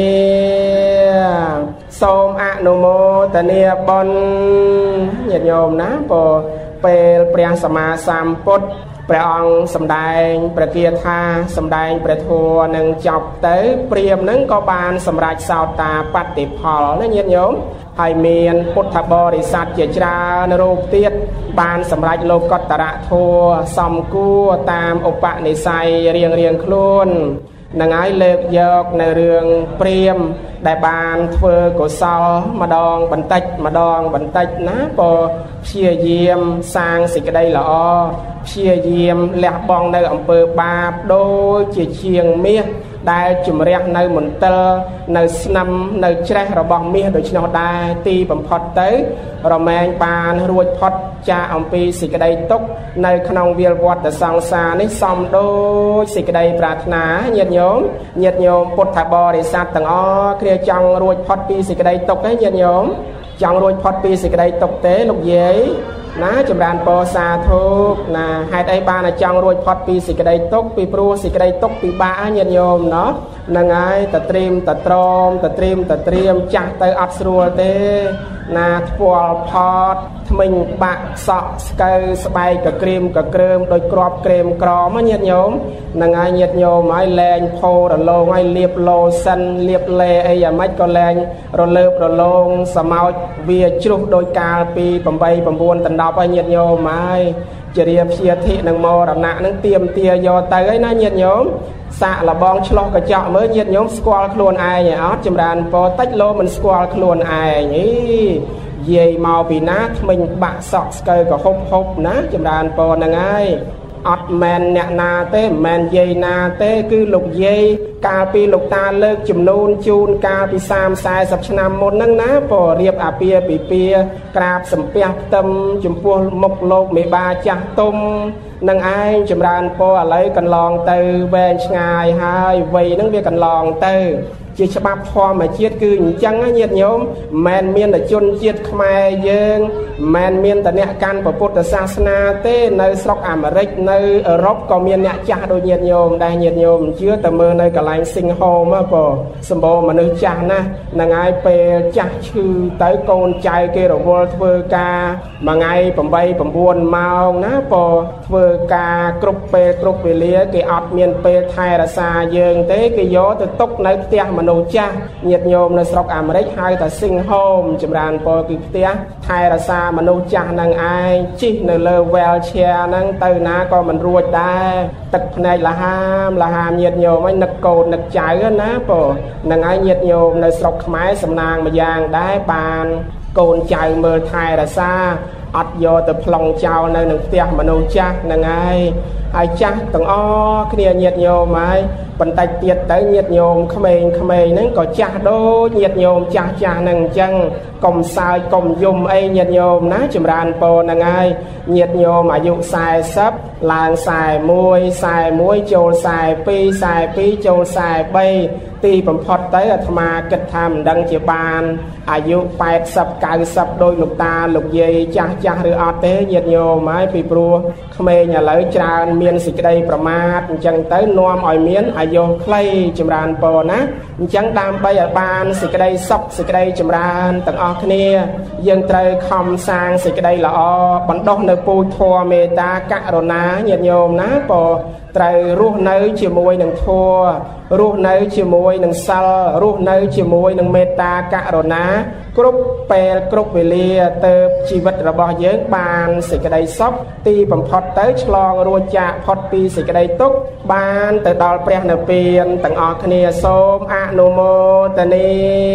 សូមអនុមោទនាបុណ្យញាតិញោមណាពរពេលព្រះសម្មាសម្ពុទ្ធព្រះអង្គសម្ដែងព្រះគាថាសម្ដែងព្រះធម៌នឹងចប់ទៅព្រាហ្មណ៍នឹងក៏បានសម្រេចសោតាបត្តិផលណាញាតិញោមហើយមានពុទ្ធបរិស័ទជាច្រើនរូបទៀតបានសម្រេចលោកុត្តរធម៌សំគួរតាមឧបនិស្ស័យរៀងរៀងខ្លួននឹងហើយលើកយកនៅរឿងព្រាហ្មណ៍ដែលបានធ្វើកុសលម្ដងបន្តិចម្ដងបន្តិចណាក៏ព្យាយាមសាងសេចក្តីល្អព្យាយាមលះបង់នៅអំពើបាបដូចជាជាងមាសដែលជំរះនៅមន្ទិលនៅស្នឹមនៅច្រេះរបស់មាសដូច្នោះដែរទីបំផុតទៅរមែងបានរួចផុតចាកអំពីសេចក្តីទុក្ខនៅក្នុងវាលវដ្តសង្សារនេះសមដូចសេចក្តីប្រាថ្នាញាតិញោមញាតិញោមពុទ្ធបរិស័ទទាំងអស់គ្នាចង់រួចផុតពីសេចក្តីទុក្ខទេញាតិញោមចង់រួចផុតពីសេចក្តីទុក្ខទេលោកយាយណាចម្រើនពរសាធុណាហេតុអីបានតែចង់រួចផុតពីសេចក្តីទុក្ខពីព្រោះសេចក្តីទុក្ខពិបាកញាតិញោមណោះហ្នឹងហើយតត្រៀមតត្រមតត្រៀមតត្រៀមចាស់ទៅអត់ស្រួលទេណាថ្ពាល់ផតថ្មិញបាក់សក់ស្កូវស្បែកកក្រៀមកក្រើមដោយក្របក្រែមក្រមញាតិញោមហ្នឹងហើយញាតិញោមហើយលែងផោរលោងហើយលាបឡូសិនលាបលេអីយ៉ាងម៉េចក៏លែងរលើបរលោងសមោចវាជ្រុះដោយកាលពី8 9ដណ្ដប់ហើយញាតិញោមហើយជារាព្យាធិនឹងមរណៈនឹងទៀមទាយកទៅហើយណាញាតិញោមសាកលបងឆ្លោះកញ្ចក់មើលញាតិញោមស្គាល់ខ្លួនឯងឯអត់ចម្រើនពរតិចលោមិនស្គាល់ខ្លួនឯងអីយាយមកពីណាថ្មិញបាក់សក់ស្កូវក៏ហុបហុបណាចម្រើនពរហ្នឹងហើយអត់មែនអ្នកណាទេមិនមែនយាយណាទេគឺលោកយាយកាលពីលោកតាលើកចំនួនជូនកាលពីសាមសិប 40ឆ្នាំមុនហ្នឹងណាពររៀបអាពាហ៍ពិពាហ៍ក្រាបសំពះផ្ទឹមចំពោះមុខលោកមេបាចាស់ទុំនឹងឯងចម្រើនពរឥឡូវកន្លងទៅវែងឆ្ងាយហើយវ័យហ្នឹងវាកន្លងទៅជាច្បាប់ធម្មជាតិគឺអញ្ចឹងញាតិញោមមិនមែនមានតែជនជាតិខ្មែរយើងមិនមែនមានតែអ្នកកាន់ពុទ្ធសាសនាទេនៅស្រុកអាមេរិកនៅអឺរ៉ុបក៏មានអ្នកចាស់ដូចញាតិញោមដែរញាតិញោមជឿតែមើលនៅកន្លែងសិង្ហោមក៏សម្បូរមនុស្សចាស់ណាស់ហ្នឹងហើយពេលចាស់ឈឺទៅកូនចៅគេរវល់ធ្វើការមួយថ្ងៃ8 9ម៉ោងណាក៏ធ្វើការគ្រប់ពេលគ្រប់វេលាគេអត់មានពេលថែរក្សាយើងទេគេយកទៅទុកនៅផ្ទះមនុស្សចាស់ញាតិញោមនៅស្រុកអាមេរិកហៅថា Singhome ចម្រើនពរគឺផ្ទះថែរក្សាមនុស្សចាស់នឹងឯងជិះនៅលើ wheelchair ហ្នឹងទៅណាក៏មិនរួចដែរទឹកភ្នែកលហាមលហាមញាតិញោមឲ្យនឹកកូននឹកចៅណាពរនឹងឯងញាតិញោមនៅស្រុកខ្មែរសំណាងម្យ៉ាងដែរបានកូនចៅមើលថែរក្សាអត់យកទៅប្លង់ចោលនៅនឹងផ្ទះមនុស្សចាស់ហ្នឹងហើយហើយចាស់ទាំងអស់គ្នាញាតិញោមហើយបន្តិចទៀតទៅញាតិញោមក្មេងៗហ្នឹងក៏ចាស់ដូចញាតិញោមចាស់ចាស់ហ្នឹងអញ្ចឹងកុំសើចកុំយំអីញាតិញោមណាចម្រើនពរហ្នឹងហើយញាតិញោមអាយុ40ឡើង41 41ចូល42 42ចូល43 ទីបំផុតទៅអាត្មាគិតថាមិនដឹងជាបានអាយុแปดสิบ เก้าสิบដោយលោកតាលោកយាយចាស់ចាស់ឬអត់ទេញាតិញោមហើយពីព្រោះក្មេងឥឡូវច្រើនមានសេចក្តីប្រមាទអញ្ចឹងទៅនាំឲ្យមានអាយុខ្លីចម្រើនពរណាអញ្ចឹងដើម្បីឲ្យបានសេចក្តីសុខសេចក្តីចម្រើនទាំងអស់គ្នាយើងត្រូវខំសាងសេចក្តីល្អបណ្ដុះនៅពូជធម៌មេត្តាករុណាញាតិញោមណាពរត្រូវរស់នៅជាមួយនឹងធម៌រស់នៅជាមួយនឹងសិលរស់នៅជាមួយនឹងមេត្តាករុណាគ្រប់ពេលគ្រប់វេលាទៅជីវិតរបស់យើងបានសេចក្តីសុខទីបំផុតទៅឆ្លងរួចចាកផុតពីសេចក្តីទុក្ខបានទៅដល់ព្រះនិព្វានទាំងអស់គ្នាសូមអនុមោទនា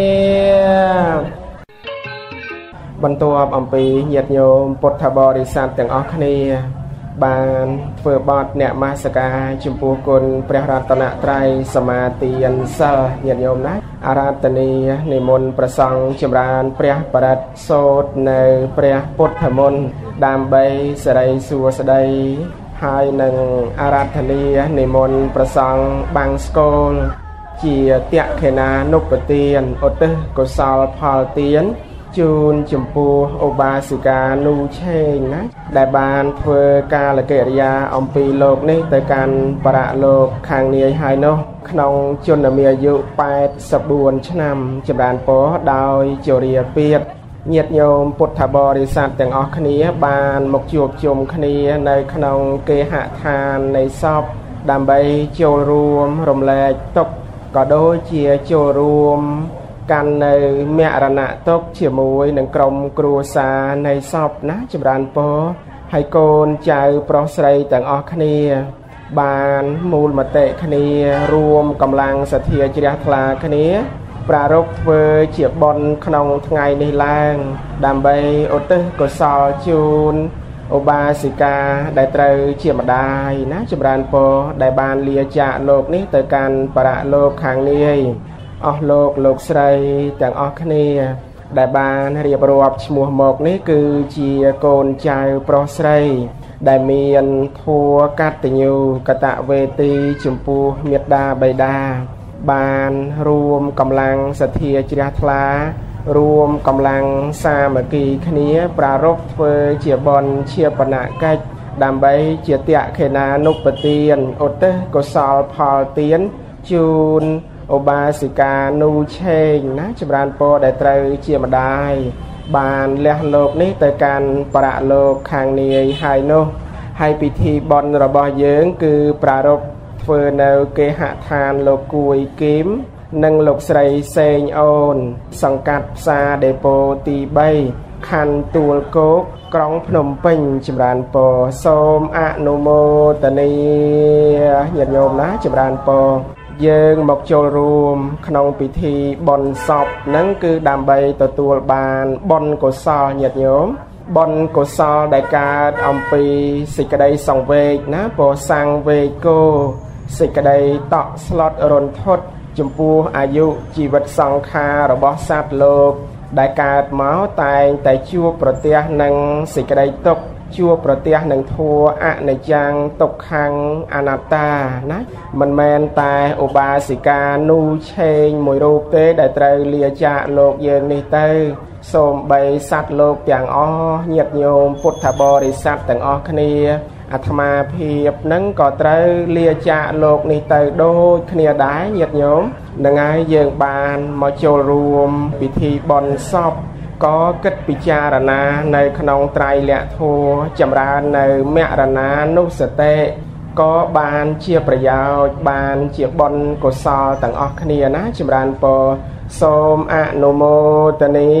បន្ទាប់អំពីញាតិញោមពុទ្ធបរិស័ទទាំងអស់គ្នាបានធ្វើបទនមស្ការចំពោះគុណព្រះរតនត្រ័យសមាទានសិលញាតិញោមណាអារាធនានិមន្តព្រះសង្ឃចម្រើនព្រះបរិត្តសូត្រនៅព្រះពុទ្ធមន្តដើម្បីសិរីសួស្តីហើយនឹងអារាធនានិមន្តព្រះសង្ឃបាំងស្គលជាតក្ខេណានុបទានឧទ្ទិសកុសលផលទានជូនចំពោះឧបាសិកានូឆេងណាដែលបានធ្វើកាលកិរិយាអំពីលោកនេះទៅកាន់បរលោកខាងនាយហើយនោះក្នុងជនមានអាយុแปดสิบสี่ឆ្នាំចម្រើនពរដោយជរាពាធញាតិញោមពុទ្ធបរិស័ទទាំងអស់គ្នាបានមកជួបជុំគ្នានៅក្នុងគេហដ្ឋាននៃសពដើម្បីចូលរួមរំលែកទុក្ខក៏ដូចជាចូលរួមកាន់នៅមរណទុក្ខជាមួយនឹងក្រុមគ្រួសារនៃសពណាចម្រើនពរហើយកូនចៅប្រុសស្រីទាំងអស់គ្នាបានមូលមតិគ្នារួមកម្លាំងសទ្ធាជ្រះថ្លាគ្នាប្រារព្ធធ្វើជាបុណ្យក្នុងថ្ងៃនេះឡើងដើម្បីឧទ្ទិសកុសលជូនឧបាសិកាដែលត្រូវជាម្ដាយណាចម្រើនពរដែលបានលាចាកលោកនេះទៅកាន់បរលោកខាងនាយអស់លោកលោកស្រីទាំងអស់គ្នាដែលបានរៀបរាប់ឈ្មោះមកនេះគឺជាកូនចៅប្រុសស្រីដែលមានធម៌កតញ្ញូកតវេទីចំពោះមាតាបិតាបានរួមកម្លាំងសទ្ធាជ្រះថ្លារួមកម្លាំងសាមគ្គីគ្នាប្រារព្ធធ្វើជាបុណ្យជាបណកិច្ចដើម្បីជាតក្ខេណានុបទានឧទ្ទិសកុសលផលទានជូនឧបាសិកានូឆេងណាចម្រើនពរដែលត្រូវជាម្ដាយបានលះលោកនេះទៅកាន់បរលោកខាងនាយហើយនោះហើយពិធីបុណ្យរបស់យើងគឺប្រារព្ធធ្វើនៅគេហដ្ឋានលោកគួយគីមនិងលោកស្រីសេងអូនសង្កាត់ផ្សារដេប៉ូទីបីខណ្ឌទួលគោកក្រុងភ្នំពេញចម្រើនពរសូមអនុមោទនាញាតិញោមណាចម្រើនពរយើងមកចូលរួមក្នុងពិធីបុណ្យសពហ្នឹងគឺដើម្បីទទួលបានបុណ្យកុសលញាតិញោមបុណ្យកុសលដែលកើតអំពីសេចក្តីសង្វេគណាពោសង្វេគោសេចក្តីតក់ស្លុតរន្ធត់ចំពោះអាយុជីវិតសង្ខាររបស់សត្វលោកដែលកើតមកតែងតែជួបប្រទះនឹងសេចក្តីទុក្ខជួបប្រទះនឹងធัวអនិច្ចំទុក្ខំអនត្តាណាមិនមែនតែឧបាសិកានូឆេងមួយរូបទេដែលត្រូវលាចាកលោកយើងនេះទៅសូមបីសត្វលោកទាំងអស់ញាតិញោមពុទ្ធបរិស័ទទាំងអស់គ្នាអាត្មាភាពនឹងក៏ត្រូវលាចាកលោកនេះទៅដូចគ្នាដែរញាតិញោមនឹងហើយយើងបានមកចូលរួមពិធីបុណ្យសពក៏គិតពិចារណានៅក្នុងត្រៃលក្ខធម៌ចម្រើននៅមរណានុសតិក៏បានជាប្រយោជន៍បានជាបុណ្យកុសលទាំងអស់គ្នាណាចម្រើនពរសូមអនុមោទនា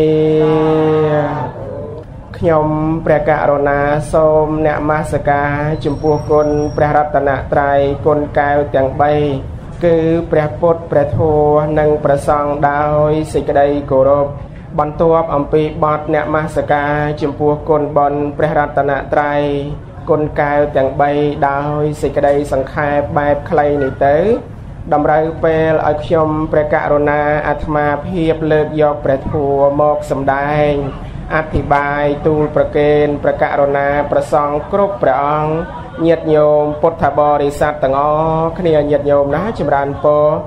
ខ្ញុំព្រះករុណាសូមនមស្ការចំពោះគុណព្រះរតនត្រ័យគុណកែវទាំងបីគឺព្រះពុទ្ធព្រះធម៌និងព្រះសង្ឃដោយសេចក្តីគោរពបន្ទាប់អំពីបទនមស្ការចំពោះគុណបុណ្យព្រះរតនត្រ័យគុណកែវទាំងបីដោយសេចក្តីសង្ខេបបែបខ្លីនេះទៅតម្រូវពេលឲ្យខ្ញុំព្រះករុណាអាត្មាភាពលើកយកព្រះធម៌មកសម្ដែងអធិប្បាយទូលប្រកេនព្រះករុណាព្រះសង្ឃគ្រប់ព្រះអង្គញាតិញោមពុទ្ធបរិស័ទទាំងអស់គ្នាញាតិញោមណាចម្រើនពរ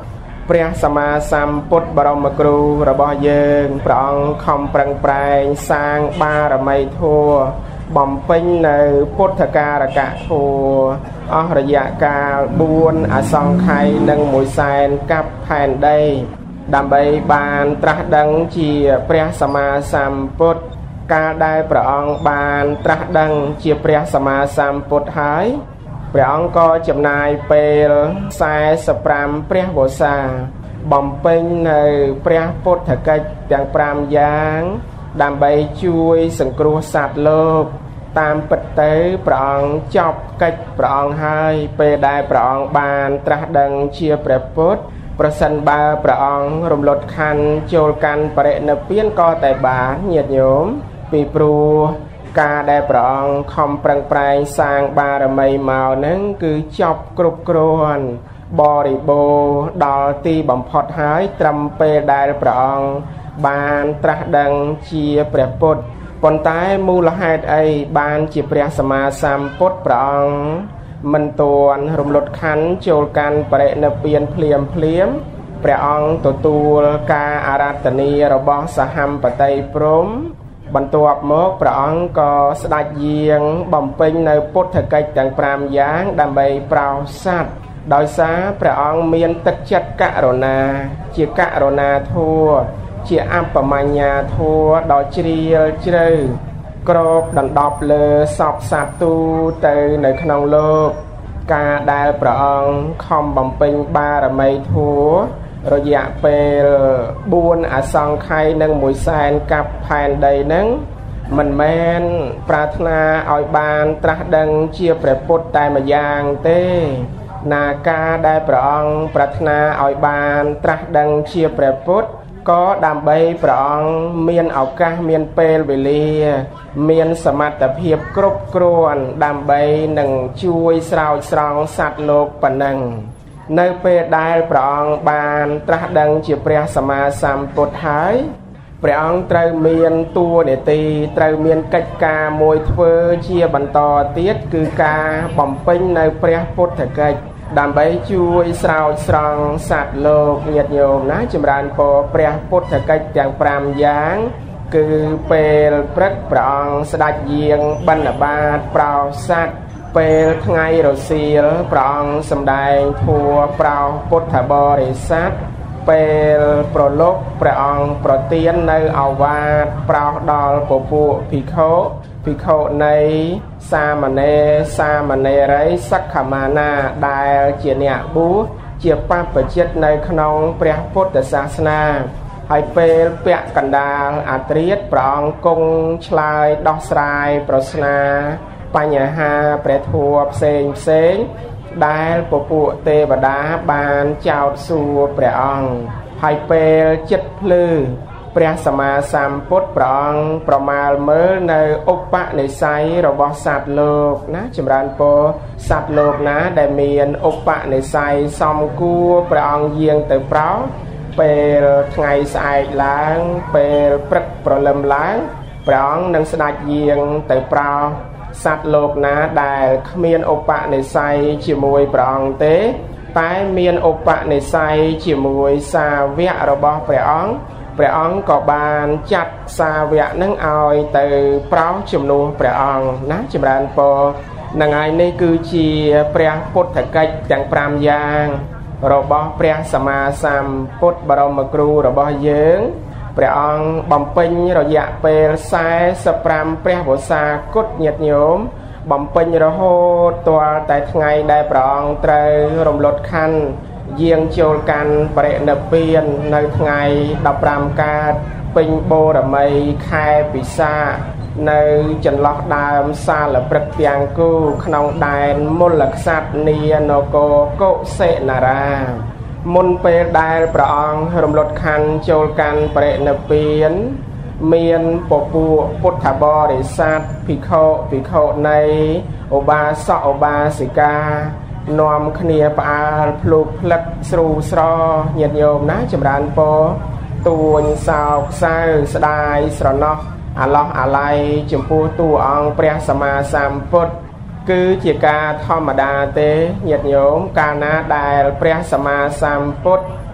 ព្រះសម្មាសម្ពុទ្ធបរមគ្រូរបស់យើងព្រះអង្គខំប្រឹងប្រែងសាងបារមីធម៌បំពេញនៅពុទ្ធការកធម៌អស់រយៈកាលបួនអសង្ខ័យនិងមួយសែនកាប់ផែនដីដើម្បីបានត្រាស់ដឹងជាព្រះសម្មាសម្ពុទ្ធកាលដែលព្រះអង្គបានត្រាស់ដឹងជាព្រះសម្មាសម្ពុទ្ធហើយព្រះអង្គក៏ចំណាយពេលសែសិបប្រាំព្រះវស្សាបំពេញនៅព្រះពុទ្ធកិច្ចទាំងប្រាំយ៉ាងដើម្បីជួយសង្គ្រោះសត្វលោកតាមពិតទៅព្រះអង្គចប់កិច្ចព្រះអង្គហើយពេលដែលព្រះអង្គបានត្រាស់ដឹងជាព្រះពុទ្ធប្រសិនបើព្រះអង្គរំលត់ខណ្ឌចូលកាន់បរិនិព្វានក៏តែបានញាតិញោមពីព្រោះការដែលព្រះអង្គខំប្រឹងប្រែងសាងបារមីមកហ្នឹងគឺចប់គ្រប់គ្រាន់បរិបូរណ៍ដល់ទីបំផុតហើយត្រឹមពេលដែលព្រះអង្គបានត្រាស់ដឹងជាព្រះពុទ្ធប៉ុន្តែមូលហេតុអីបានជាព្រះសម្មាសម្ពុទ្ធព្រះអង្គមិនទាន់រំលត់ខណ្ឌចូលកាន់បរិនិព្វានភ្លាមភ្លាមព្រះអង្គទទួលការអារាធនារបស់សហម្បតីព្រហ្មបន្ទាប់មកព្រះអង្គក៏ស្ដេចយាងបំពេញនៅពុទ្ធកិច្ចទាំងប្រាំយ៉ាងដើម្បីប្រោសសត្វដោយសារព្រះអង្គមានទឹកចិត្តករុណាជាករុណាធម៌ជាអបមញ្ញធម៌ដ៏ជ្រាលជ្រៅគ្របដណ្ដប់លើសពសត្វទូទៅនៅក្នុងលោកការដែលព្រះអង្គខំបំពេញបារមីធម៌រយៈពេលបួនអសង្ខ័យនិងមួយសែនកាប់ផែនដីនឹងមិនមែនប្រាថ្នាឲ្យបានត្រាស់ដឹងជាព្រះពុទ្ធតែម្យ៉ាងទេណាការដែលព្រះអង្គប្រាថ្នាឲ្យបានត្រាស់ដឹងជាព្រះពុទ្ធក៏ដើម្បីព្រះអង្គមានឱកាសមានពេលវេលាមានសមត្ថភាពគ្រប់គ្រាន់ដើម្បីនឹងជួយស្រោចស្រង់សត្វលោកប៉ុណ្ណឹងនៅពេលដែលព្រះអង្គបានត្រាស់ដឹងជាព្រះសម្មាសម្ពុទ្ធហើយព្រះអង្គត្រូវមានតួនាទីត្រូវមានកិច្ចការមួយធ្វើជាបន្តទៀតគឺការបំពេញនៅព្រះពុទ្ធកិច្ចដើម្បីជួយស្រោចស្រង់សត្វលោកញាតិញោមណាចម្រើនពរព្រះពុទ្ធកិច្ចទាំងប្រាំយ៉ាងគឺពេលព្រឹកព្រះអង្គស្ដេចយាងបិណ្ឌបាតប្រោសសត្វពេលថ្ងៃរសៀលព្រះអង្គសម្ដែងធម៌ប្រោសពុទ្ធបរិស័ទពេលប្រលប់ព្រះអង្គប្រទាននៅឱវាទប្រោសដល់ពពួកភិក្ខុភិក្ខុនៃសាមណេរសាមណេរីសិក្ខមាណាដែលជាអ្នកបួសជាបព្វជិតនៅក្នុងព្រះពុទ្ធសាសនាហើយពេលពាក់កណ្ដាលអាត្រិតព្រះអង្គគង់ឆ្លើយដោះស្រាយប្រស្នាបញ្ហាព្រះធម៌ផ្សេងផ្សេងដែលពពួកទេវតាបានចោទសួរព្រះអង្គហើយពេលចិត្តភ្លឺព្រះសម្មាសម្ពុទ្ធព្រះអង្គប្រមាលមើលនៅឧបនិស្ស័យរបស់សត្វលោកណាចម្រើនពរសត្វលោកណាដែលមានឧបនិស្ស័យសមគួរព្រះអង្គយាងទៅប្រោសពេលថ្ងៃស្អែកឡើងពេលព្រឹកព្រលឹមឡើងព្រះអង្គនឹងស្ដេចយាងទៅប្រោសសត្វលោកណាដែលគ្មានឧបនិស្ស័យជាមួយព្រះអង្គទេតែមានឧបនិស្ស័យជាមួយសាវករបស់ព្រះអង្គព្រះអង្គក៏បានចាត់សាវកនឹងឲ្យទៅប្រោសជំនួសព្រះអង្គណាចម្រើនពរនឹងហើយនេះគឺជាព្រះពុទ្ធកិច្ចទាំងប្រាំយ៉ាងរបស់ព្រះសម្មាសម្ពុទ្ធបរមគ្រូរបស់យើងព្រះអង្គបំពេញរយៈពេលសែសិបប្រាំព្រះវស្សាគត់ញាតិញោមបំពេញរហូតទាល់តែថ្ងៃដែលព្រះអង្គត្រូវរំលត់ខណ្ឌយាងចូលកាន់បរិនិព្វាននៅថ្ងៃដប់ប្រាំកើតពេញបូរមីខែពិសានៅចន្លោះដើមសាលព្រឹកទាំងគូក្នុងដែនមលក្សត្រនានគរកុសិនារាមុនពេលដែលព្រះអង្គរំលត់ខណ្ឌចូលកាន់បរិនិព្វានមានពពួកពុទ្ធបរិស័ទភិក្ខុភិក្ខុនៃឧបាសកឧបាសិកានាំគ្នាផ្អើលភ្លុកផ្លឹកស្រូស្រញាតិញោមណាចម្រើនពរទួញសោកសៅស្ដាយស្រណោះអាឡោះអាឡៃចំពោះតួអង្គព្រះសម្មាសម្ពុទ្ធគឺជាការធម្មតាទេញាតិញោមកាលណាដែលព្រះសម្មាសម្ពុទ្ធ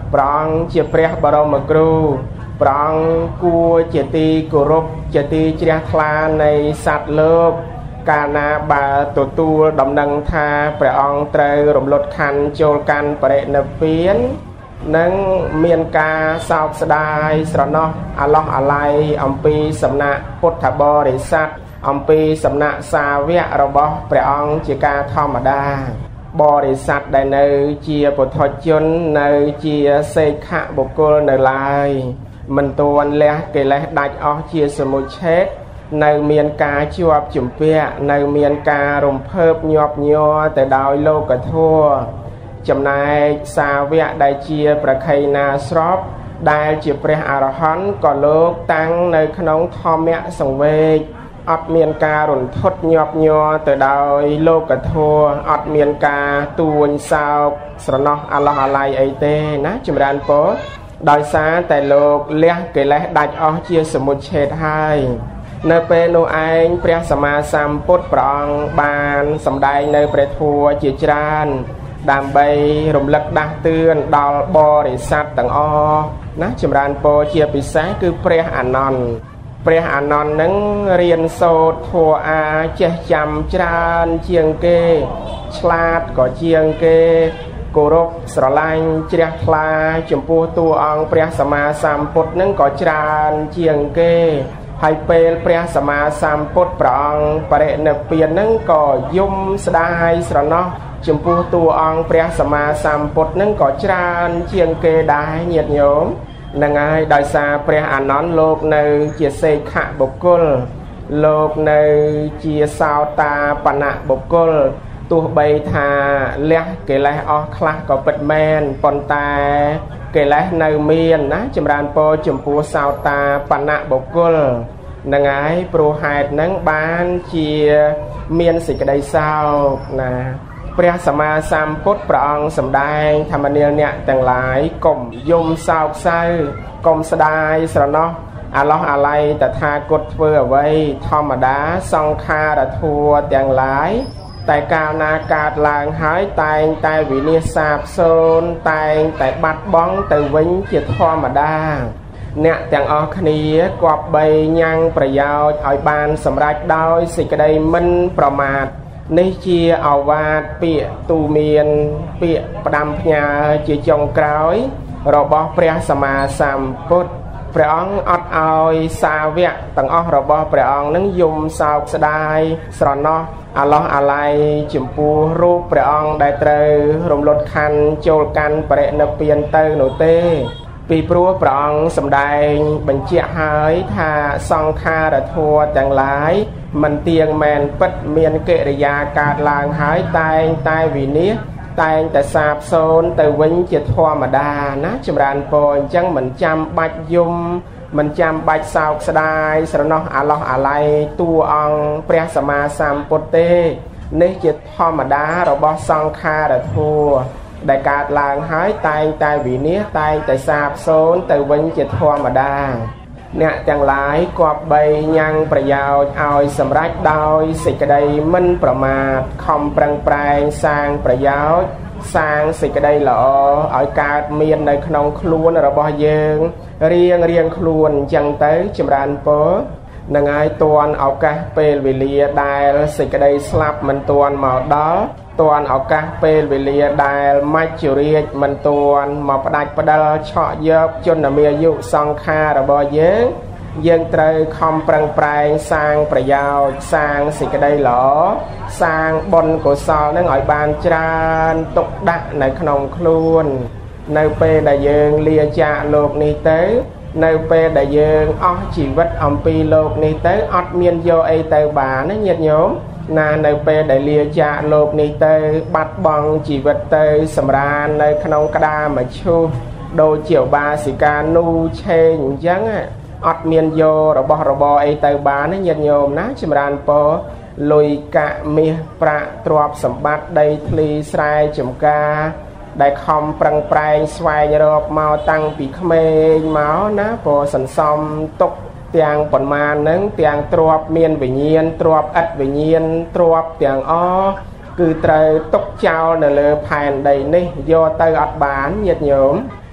ព្រះអង្គជាព្រះបរមគ្រូព្រះអង្គគួរជាទីគោរពជាទីជ្រះថ្លានៃសត្វលោកកាលណាបើទទួលដំណឹងថាព្រះអង្គត្រូវរំលត់ខន្ធចូលកាន់បរិនិព្វាននឹងមានការសោកស្ដាយស្រណោះអាឡោះអាល័យអំពីសំណាក់ពុទ្ធបរិស័ទអំពីសំណាក់សាវករបស់ព្រះអង្គជាការធម្មតាបរិស័ទដែលនៅជាពុទ្ធជននៅជាសេខៈបុគ្គលនៅឡើយមិនទាន់លះកិលេសដាច់អស់ជាសមុច្ឆេទនៅមានការជាប់ជំពាក់នៅមានការរំភើបញាប់ញ័រទៅដោយលោកធម៌ចំណែកសាវកដែលជាប្រខៃណាស្របដែលជាព្រះអរហន្តក៏លោកតាំងនៅក្នុងធម្មសង្វេគអត់មានការរន្ធត់ញាប់ញ័រទៅដោយលោកធម៌អត់មានការទួញសោកស្រណោះអាឡោះអាល័យអីទេណាចម្រើនពរដោយសារតែលោកលះកិលេសដាច់អស់ជាសមុច្ឆេទហើយនៅពេលនោះឯងព្រះសម្មាសម្ពុទ្ធព្រះអង្គបានសម្ដែងនៅព្រះធម៌ជាច្រើនដើម្បីរំលឹកដាស់តឿនដល់បរិស័ទទាំងអស់ណាចម្រើនពរជាពិសេសគឺព្រះអានន្ទព្រះអានន្ទនឹងរៀនសូត្រធម៌អាចេះចាំច្រើនជាងគេឆ្លាតក៏ជាងគេគោរពស្រឡាញ់ជ្រះថ្លាចំពោះតួអង្គព្រះសម្មាសម្ពុទ្ធនឹងក៏ច្រើនជាងគេហើយពេលព្រះសម្មាសម្ពុទ្ធព្រះអង្គបរិនិព្វាននឹងក៏យំស្ដាយស្រណោះចំពោះតួអង្គព្រះសម្មាសម្ពុទ្ធនឹងក៏ច្រើនជាងគេដែរញាតិញោមនឹងហើយដោយសារព្រះអានន្ទលោកនៅជាសេខៈបុគ្គលលោកនៅជាសោតាបណៈបុគ្គលទោះបីថាលះកិលេសអស់ខ្លះក៏ពិតមែនប៉ុន្តែកិលេសនៅមានណាចម្រើនពរចំពោះសោតាបណៈបុគ្គលនឹងហើយព្រោះហេតុហ្នឹងបានជាមានសេចក្តីសោកណាព្រះសម្មាសម្ពុទ្ធព្រះអង្គសម្ដែងធម្មនាលអ្នកទាំងឡាយកុំយំសោកសៅកុំស្ដាយស្រណោះអាឡោះអាល័យតថាគតធ្វើអ្វីធម្មតាសង្ខារធัวទាំងឡាយតែកាលណាកើតឡើងហើយតែងតែវិនាសសាបសូន្យតែងតែបាត់បង់ទៅវិញជាធម្មតាអ្នកទាំងអស់គ្នាគប្បីញ៉ាំងប្រយោជន៍ឲ្យបានសម្រេចដោយសេចក្តីមិនប្រមាទនេះជាឱវាទពាក្យទូមានពាក្យផ្ដាំផ្ញើជាចុងក្រោយរបស់ព្រះសម្មាសម្ពុទ្ធព្រះអង្គអត់ឲ្យសាវកទាំងអស់របស់ព្រះអង្គនឹងយំសោកស្ដាយស្រណោះអាឡោះអាល័យចំពោះរូបព្រះអង្គដែលត្រូវរំលត់ខន្ធចូលកាន់បរិនិព្វានទៅនោះទេពីព្រោះព្រះអង្គសម្ដែងបញ្ជាក់ហើយថាសង្ខារធัวទាំងឡាយមិនទៀងមែនពិតមានកិរិយាកើតឡើងហើយតែងតែវិនិច្ឆ័យតែងតែសាបសូន្យទៅវិញជាធម្មតាណាចម្រើនពរអញ្ចឹងមិនចាំបាច់យំមិនចាំបាច់សោកស្ដាយស្រណោះអាឡោះអាល័យតួអង្គព្រះសម្មាសម្ពុទ្ធទេនេះជាធម្មតារបស់សង្ខារធัวដែលកើតឡើងហើយតែងតែវិនិច្ឆ័យតែងតែសាបសូន្យទៅវិញជាធម្មតាអ្នកទាំងឡាយគប្បីញ៉ាំងប្រយោជន៍ឲ្យសម្រេចដោយសេចក្តីមិនប្រមាទខំប្រឹងប្រែងសាងប្រយោជន៍សាងសេចក្តីល្អឲ្យកើតមាននៅក្នុងខ្លួនរបស់យើងរៀងរៀងខ្លួនអញ្ចឹងទៅចម្រើនពរនឹងឲ្យទាន់ឱកាសពេលវេលាដែលសេចក្តីស្លាប់មិនទាន់មកដល់ទាន់ឱកាសពេលវេលាដែលមច្ចុរាជមិនទាន់មកផ្ដាច់ផ្ដាល់ឆក់យកជនមាយុសង្ខាររបស់យើងយើងត្រូវខំប្រឹងប្រែងសាងប្រយោជន៍សាងសេចក្តីល្អសាងបុណ្យកុសលនឹងឲ្យបានច្រើនទុកដាក់នៅក្នុងខ្លួននៅពេលដែលយើងលាចាកលោកនេះទៅនៅពេលដែលយើងអស់ជីវិតអំពីលោកនេះទៅអត់មានយកអីទៅបានណាញាតិញោមណានៅពេលដែលលាចាកលោកនេះទៅបាត់បង់ជីវិតទៅសម្រាននៅក្នុងក្តារមឈូសដូចជាឧបាសិកានូឆេងអញ្ចឹងអត់មានយករបស់របរអីទៅបានណាញាតិញោមណាចម្រើនពរលុយកាក់មាសប្រាក់ទ្រព្យសម្បត្តិដីធ្លីស្រែចម្ការដែលខំប្រឹងប្រែងស្វែងរកមកតាំងពីក្មេងមកណាព្រោះសន្សំទុកទាំងប៉ុន្មានហ្នឹងទាំងទ្រព្យមានវិញ្ញាណទ្រព្យឥតវិញ្ញាណទ្រព្យទាំងអស់គឺត្រូវទុកចោលនៅលើផែនដីនេះយកទៅអត់បានញាតិញោម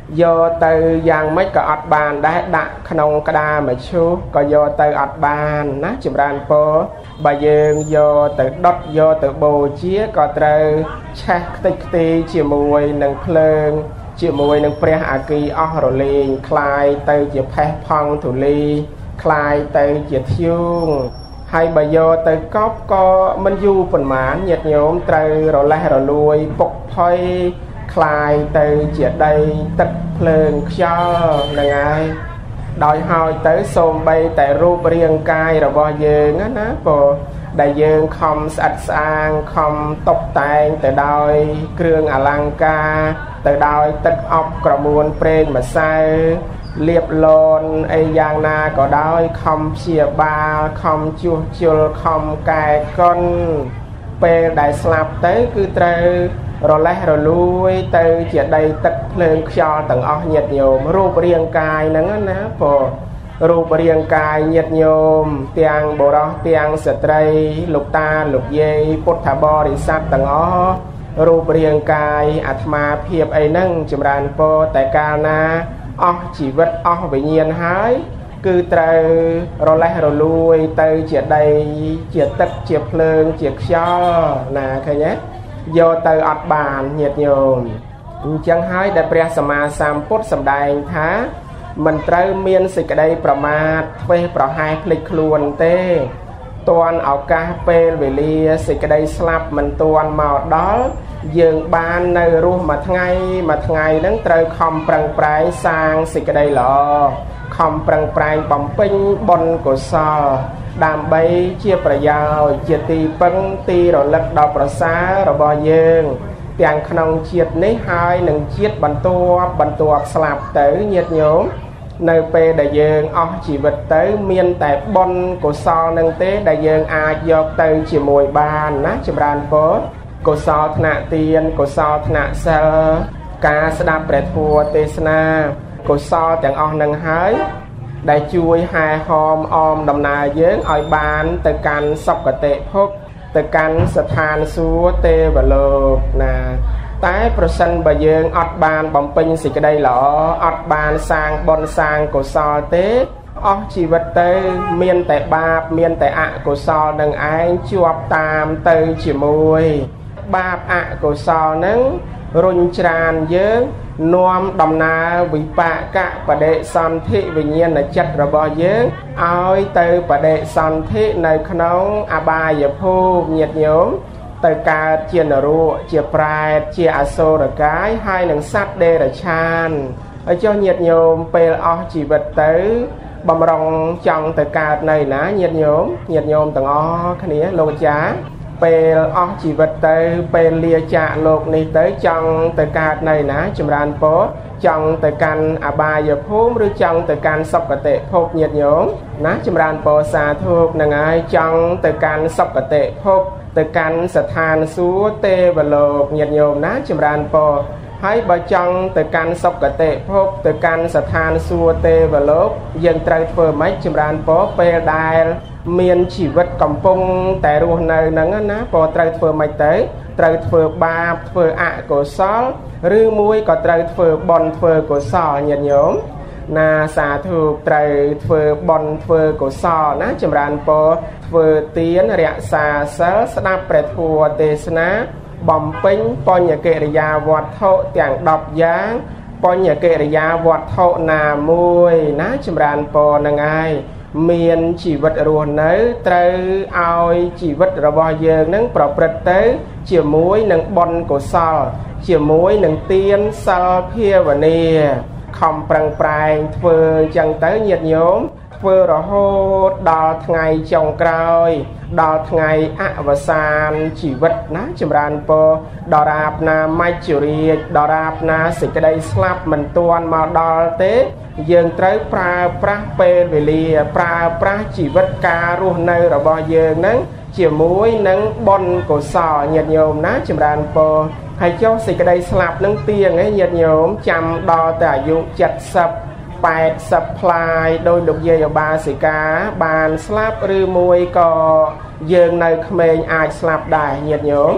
យកទៅយ៉ាងម៉េចក៏អត់បានដែរដាក់ក្នុងក្តារមឈូសក៏យកទៅអត់បានណាចម្រើនពរបើយើងយកទៅដុតយកទៅបូជាក៏ត្រូវឆេះខ្ទេចខ្ទីជាមួយនឹងភ្លើងជាមួយនឹងព្រះអាគីអស់រលែងคลายទៅជាផេះផង់ធូលីคลายទៅជាធ្យូងហើយបើយកទៅកប់ក៏មិនយូរប៉ុន្មានញាតិញោមត្រូវរលេះរលួយពុកផុយคลายទៅជាដីទឹកភ្លើងខ្យល់ហ្នឹងហើយដោយហើយទៅសូម្បីតែរូបរាងកាយរបស់យើងណាក៏ដែលយើងខំស្អិតស្អាងខំតុបតែងទៅដោយគ្រឿងអលង្ការទៅដោយទឹកអប់ក្រមួនប្រេងម្សៅលាបលនអីយ៉ាងណាក៏ដោយខំព្យាបាលខំជួសជុលខំកែកុនពេលដែលស្លាប់ទៅគឺត្រូវរលេះរលួយទៅជាដីទឹកភ្លើងខ្យល់ទាំងអស់ញាតិញោមរូបរាងកាយហ្នឹងណាព្រោះរូបរាងកាយញាតិញោមទាំងបុរសទាំងស្ត្រីលោកតាលោកយាយពុទ្ធបរិស័ទទាំងអស់រូបរាងកាយអាត្មាភាពអីហ្នឹងចម្រើនពរតែកាលណាអស់ជីវិតអស់វិញ្ញាណហើយគឺត្រូវរលេះរលួយទៅជាដីជាទឹកជាភ្លើងជាខ្យល់ណាឃើញទេយកទៅអត់បានញាតិញោមអញ្ចឹងហើយដែលព្រះសម្មាសម្ពុទ្ធសម្ដែងថាមិនត្រូវមានសេចក្តីប្រមាទធ្វេសប្រហែសភ្លេចខ្លួនទេតាន់ឱកាសពេលវេលាសេចក្តីស្លាប់មិនតាន់មកដល់យើងបាននៅរស់មួយថ្ងៃមួយថ្ងៃហ្នឹងត្រូវខំប្រឹងប្រែងសាងសេចក្តីល្អខំប្រឹងប្រែងបំពេញបុណ្យកុសលដើម្បីជាប្រយោជន៍ជាទីពឹងទីរលឹកដល់ប្រសើររបស់យើងទាំងក្នុងជាតិនេះហើយនឹងជាតិបន្ទាប់បន្ទាប់ស្លាប់ទៅញាតិញោមនៅពេលដែលយើងអស់ជីវិតទៅមានតែបុណ្យកុសលនឹងទេដែលយើងអាចយកទៅជាមួយបានណាចម្រើនពរកុសលថ្នាក់ទានកុសលថ្នាក់សិលការស្ដាប់ព្រះធម៌ទេសនាកុសលទាំងអស់នឹងហើយដែលជួយហែហមអមដំណើរយើងឲ្យបានទៅកាន់សុគតិភពទៅកាន់ស្ថានសួគ៌ទេវលោកណាតែប្រសិនបើយើងអត់បានបំពេញសេចក្តីល្អអត់បានសាងបុណ្យសាងកុសលទេអស់ជីវិតទៅមានតែបាបមានតែអកុសលនឹងឯងជាប់តាមទៅជាមួយបាបអកុសលនឹងរុញច្រានយើងនាំដំណើរវិបាកបដិសន្ធិវិញ្ញាណចិត្តរបស់យើងឲ្យទៅបដិសន្ធិនៅក្នុងអបាយភូមិញាតិញោមទៅកើតជានរកជាប្រែតជាអសូរកាយហើយនឹងសត្វដេរឆានហើយចុះញាតិញោមពេលអស់ជីវិតទៅបំរុងចង់ទៅកើតនៅណាញាតិញោមញាតិញោមទាំងអស់គ្នាលោកអាចារ្យពេលអស់ជីវិតទៅពេលលាចាកលោកនេះទៅចង់ទៅកើតនៅណាចម្រើនពរចង់ទៅកាន់អបាយភូមិឬចង់ទៅកាន់សុគតិភពញាតិញោមណាចម្រើនពរសាធុនឹងហើយចង់ទៅកាន់សុគតិភពទៅកាន់ស្ថានសួគ៌ទេវលោកញាតិញោមណាចម្រើនពរហើយបើចង់ទៅកាន់សុគតិភពទៅកាន់ស្ថានសួគ៌ទេវលោកយើងត្រូវធ្វើម៉េចចម្រើនពរពេលដែលមានជីវិតកំពុងតែរស់នៅហ្នឹងណាពរត្រូវធ្វើម៉េចទៅត្រូវធ្វើបាបធ្វើអកុសលឬមួយក៏ត្រូវធ្វើបុណ្យធ្វើកុសលញាតិញោមណាសាធុត្រូវធ្វើបុណ្យធ្វើកុសលណាចម្រើនពរធ្វើទានរក្សាសិលស្ដាប់ព្រះធម៌ទេសនាបំពេញបញ្ញកិរិយាវត្ថុទាំងដប់យ៉ាងបញ្ញកិរិយាវត្ថុណាមួយណាចម្រើនពរនឹងហើយមានជីវិតរស់នៅត្រូវឲ្យជីវិតរបស់យើងនឹងប្រព្រឹត្តទៅជាមួយនឹងបុណ្យកុសលជាមួយនឹងទានសិលភាវនាខំប្រឹងប្រែងធ្វើអញ្ចឹងទៅញាតិញោមធ្វើរហូតដល់ថ្ងៃចុងក្រោយដល់ថ្ងៃអវសានជីវិតណាចម្រើនពរដរាបណាមច្ចុរាជដរាបណាសេចក្តីស្លាប់មិនទាន់មកដល់ទេយើងត្រូវប្រើប្រាស់ពេលវេលាប្រើប្រាស់ជីវិតការរស់នៅរបស់យើងនឹងជាមួយនឹងបុណ្យកុសលញាតិញោមណាចម្រើនពរហើយចុះសេចក្តីស្លាប់នឹងទៀងឯងញាតិញោមចាំដល់តែអាយុเจ็ดสิบ แปดสิบផ្លាយដោយលោកយាយឧបាសិកាបានស្លាប់ឬមួយក៏យើងនៅក្មេងអាចស្លាប់ដែរញាតិញោម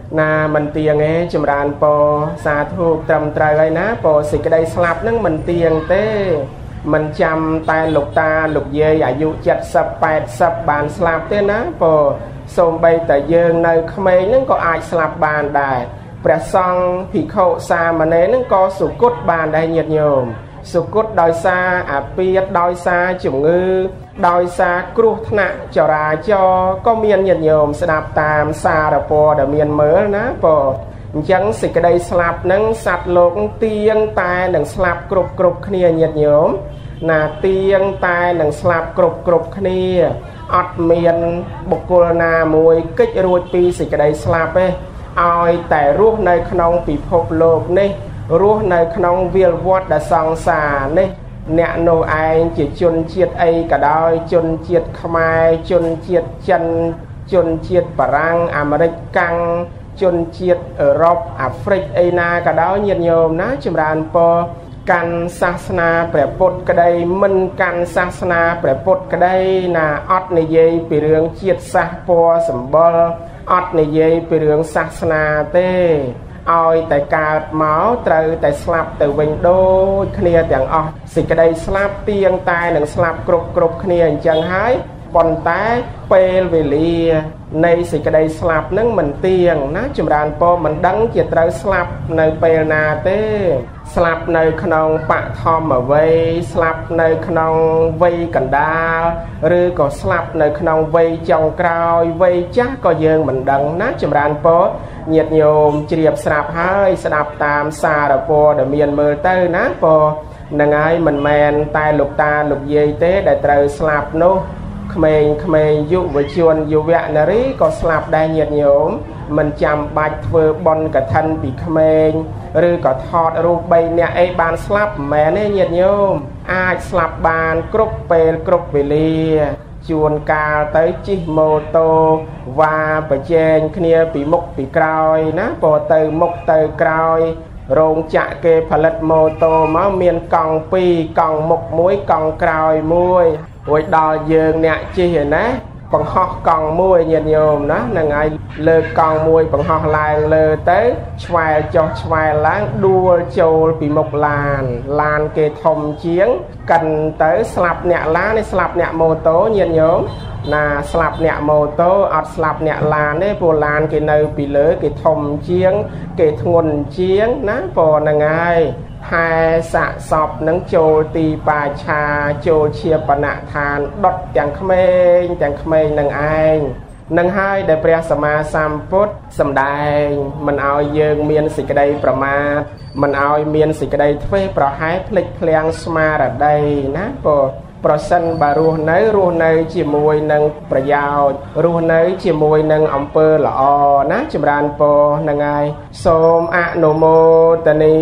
ណាមិនទៀងទេចម្រើនពរសាធុត្រឹមត្រូវហើយណាពរសេចក្តីស្លាប់នឹងមិនទៀងទេមិនចាំតែលោកតាលោកយាយអាយុเจ็ดสิบ แปดสิบបានស្លាប់ទេណាពរសូម្បីតែយើងនៅក្មេងនឹងក៏អាចស្លាប់បានដែរព្រះសង្ឃភិក្ខុសាមណេរនឹងក៏សុគតបានដែរញាតិញោមសុគតដោយសារអាពាធដោយសារជំងឺដោយសារគ្រោះថ្នាក់ចរាចរណ៍ក៏មានញាតិញោមស្ដាប់តាមសារពរដែលមានមើលណាពរអញ្ចឹងសេចក្តីស្លាប់នឹងសត្វលោកទៀងតែនឹងស្លាប់គ្រប់គ្រប់គ្នាញាតិញោមណាទៀងតែនឹងស្លាប់គ្រប់គ្រប់គ្នាអត់មានបុគ្គលណាមួយគេចរួចពីសេចក្តីស្លាប់ទេឲ្យតែរស់នៅក្នុងពិភពលោកនេះរស់នៅក្នុងវាលវត្តដែលសង្សារនេះអ្នកនោះឯងជាជនជាតិអីក៏ដោយជនជាតិខ្មែរជនជាតិចិនជនជាតិបារាំងអាមេរិកកាំងជនជាតិអឺរ៉ុបអាហ្វ្រិកអីណាក៏ដោយញាតិញោមណាចម្រើនពរកាន់សាសនាព្រះពុទ្ធក្តីមិនកាន់សាសនាព្រះពុទ្ធក្តីណាអត់និយាយពីរឿងជាតិសាសន៍ពណ៌សម្បុរអត់និយាយពីរឿងសាសនាទេឲ្យតែកើតមកត្រូវតែស្លាប់ទៅវិញដូចគ្នាទាំងអស់សេចក្តីស្លាប់ទៀងតែនឹងស្លាប់គ្រប់គ្រប់គ្នាអញ្ចឹងហើយប៉ុន្តែពេលវេលានៃសេចក្តីស្លាប់នឹងមិនទៀងណាចម្រើនពរមិនដឹងជាត្រូវស្លាប់នៅពេលណាទេស្លាប់នៅក្នុងបឋមវ័យស្លាប់នៅក្នុងវ័យកណ្ដាលឬក៏ស្លាប់នៅក្នុងវ័យចុងក្រោយវ័យចាស់ក៏យើងមិនដឹងណាចម្រើនពរញាតិញោមជ្រាបស្រាប់ហើយស្ដាប់តាមសារពរដែលមានមើលទៅណាពរនឹងហើយមិនមែនតែលោកតាលោកយាយទេដែលត្រូវស្លាប់នោះក្មេងក្មេងយុវជនយុវនារីក៏ស្លាប់ដែរញាតិញោមមិនចាំបាច់ធ្វើបុណ្យកឋិនពីក្មេងឬក៏ថតរូបបីនាក់អីបានស្លាប់មិនមែនទេញាតិញោមអាចស្លាប់បានគ្រប់ពេលគ្រប់វេលាជួនកាលទៅជិះម៉ូតូវ៉ាប្រជែងគ្នាពីមុខពីក្រោយណាពរទៅមុខទៅក្រោយរោងចក្រគេផលិតម៉ូតូមកមានកង់ពីរកង់មុខមួយកង់ក្រោយមួយរួចដល់យើងអ្នកជិះឯណាបង្ហោះកង់មួយញាតិញោមណានឹងឲ្យលើកកង់មួយបង្ហោះឡើងលើទៅឆ្វែលចុះឆ្វែលឡើងដួលចូលពីមុខឡានឡានគេធំជាងកិនទៅស្លាប់អ្នកឡាននេះស្លាប់អ្នកម៉ូតូញាតិញោមណាស្លាប់អ្នកម៉ូតូអត់ស្លាប់អ្នកឡានទេព្រោះឡានគេនៅពីលើគេធំជាងគេធ្ងន់ជាងណាព្រោះហ្នឹងហើយហែសាកសពនឹងចូលទីបាឆាចូលជាបណដ្ឋានដុតទាំងក្មេងទាំងក្មេងនឹងឯងនឹងហើយដែលព្រះសម្មាសម្ពុទ្ធសម្ដែងមិនឲ្យយើងមានសេចក្តីប្រមាទមិនឲ្យមានសេចក្តីធ្វេសប្រហែសភ្លេចភ្លាំងស្មារតីណាព្រោះប្រសិនបើរស់នៅរស់នៅជាមួយនឹងប្រយោជន៍រស់នៅជាមួយនឹងអំពើល្អណាចម្រើនពរនឹងហើយសូមអនុមោទនា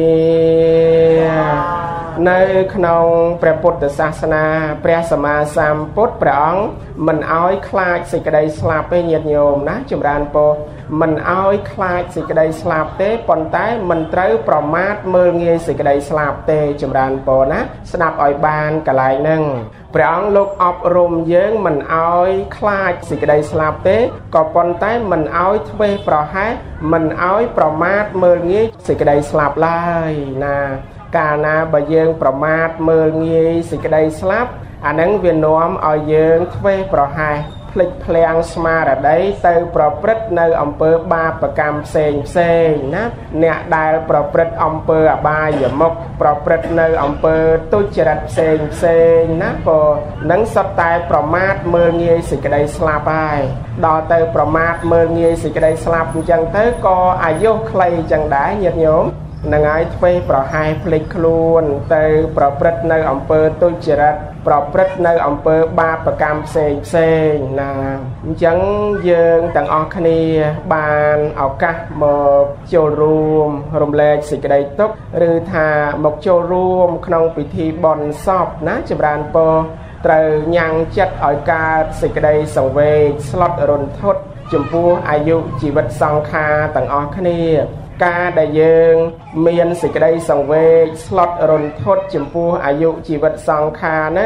នៅក្នុងព្រះពុទ្ធសាសនាព្រះសម្មាសម្ពុទ្ធព្រះអង្គមិនឲ្យខ្លាចសេចក្តីស្លាប់ទេញាតិញោមណាចម្រើនពរមិនឲ្យខ្លាចសេចក្តីស្លាប់ទេប៉ុន្តែមិនត្រូវប្រមាថមើលងាយសេចក្តីស្លាប់ទេចម្រើនពរណាស្ដាប់ឲ្យបានកន្លែងហ្នឹងព្រះអង្គលោកអប់រំយើងមិនឲ្យខ្លាចសេចក្តីស្លាប់ទេក៏ប៉ុន្តែមិនឲ្យធ្វេសប្រហែសមិនឲ្យប្រមាថមើលងាយសេចក្តីស្លាប់ឡើយណាកាលណាបើយើងប្រមាថមើលងាយសេចក្តីស្លាប់អាហ្នឹងវានាំឲ្យយើងធ្វេសប្រហែសភ្លេចភ្លាំងស្មារតីទៅប្រព្រឹត្តនៅអំពើបាបកម្មផ្សេងផ្សេងណាអ្នកដែលប្រព្រឹត្តអំពើអបាយមុខប្រព្រឹត្តនៅអំពើទុច្ចរិតផ្សេងផ្សេងណាក៏នឹងសុទ្ធតែប្រមាថមើលងាយសេចក្តីស្លាប់ហើយដល់ទៅប្រមាថមើលងាយសេចក្តីស្លាប់អញ្ចឹងទៅក៏អាយុខ្លីអញ្ចឹងដែរញាតិញោមនឹងឲ្យធ្វេសប្រហែសភ្លេចខ្លួនទៅប្រព្រឹត្តនៅអំពើទុច្ចរិតប្រព្រឹត្តនៅអំពើបាបកម្មផ្សេងផ្សេងណាអញ្ចឹងយើងទាំងអស់គ្នាបានឱកាសមកចូលរួមរំលែកសេចក្តីទុក្ខឬថាមកចូលរួមក្នុងពិធីបុណ្យសពណាចម្រើនពរត្រូវញ៉ាំងចិត្តឲ្យកើតសេចក្តីសង្វេគស្លុតរន្ធត់ចំពោះអាយុជីវិតសង្ខារទាំងអស់គ្នាការដែលយើងមានសេចក្តីសង្វេគស្លុតរន្ធត់ចំពោះអាយុជីវិតសង្ខារហ្នឹង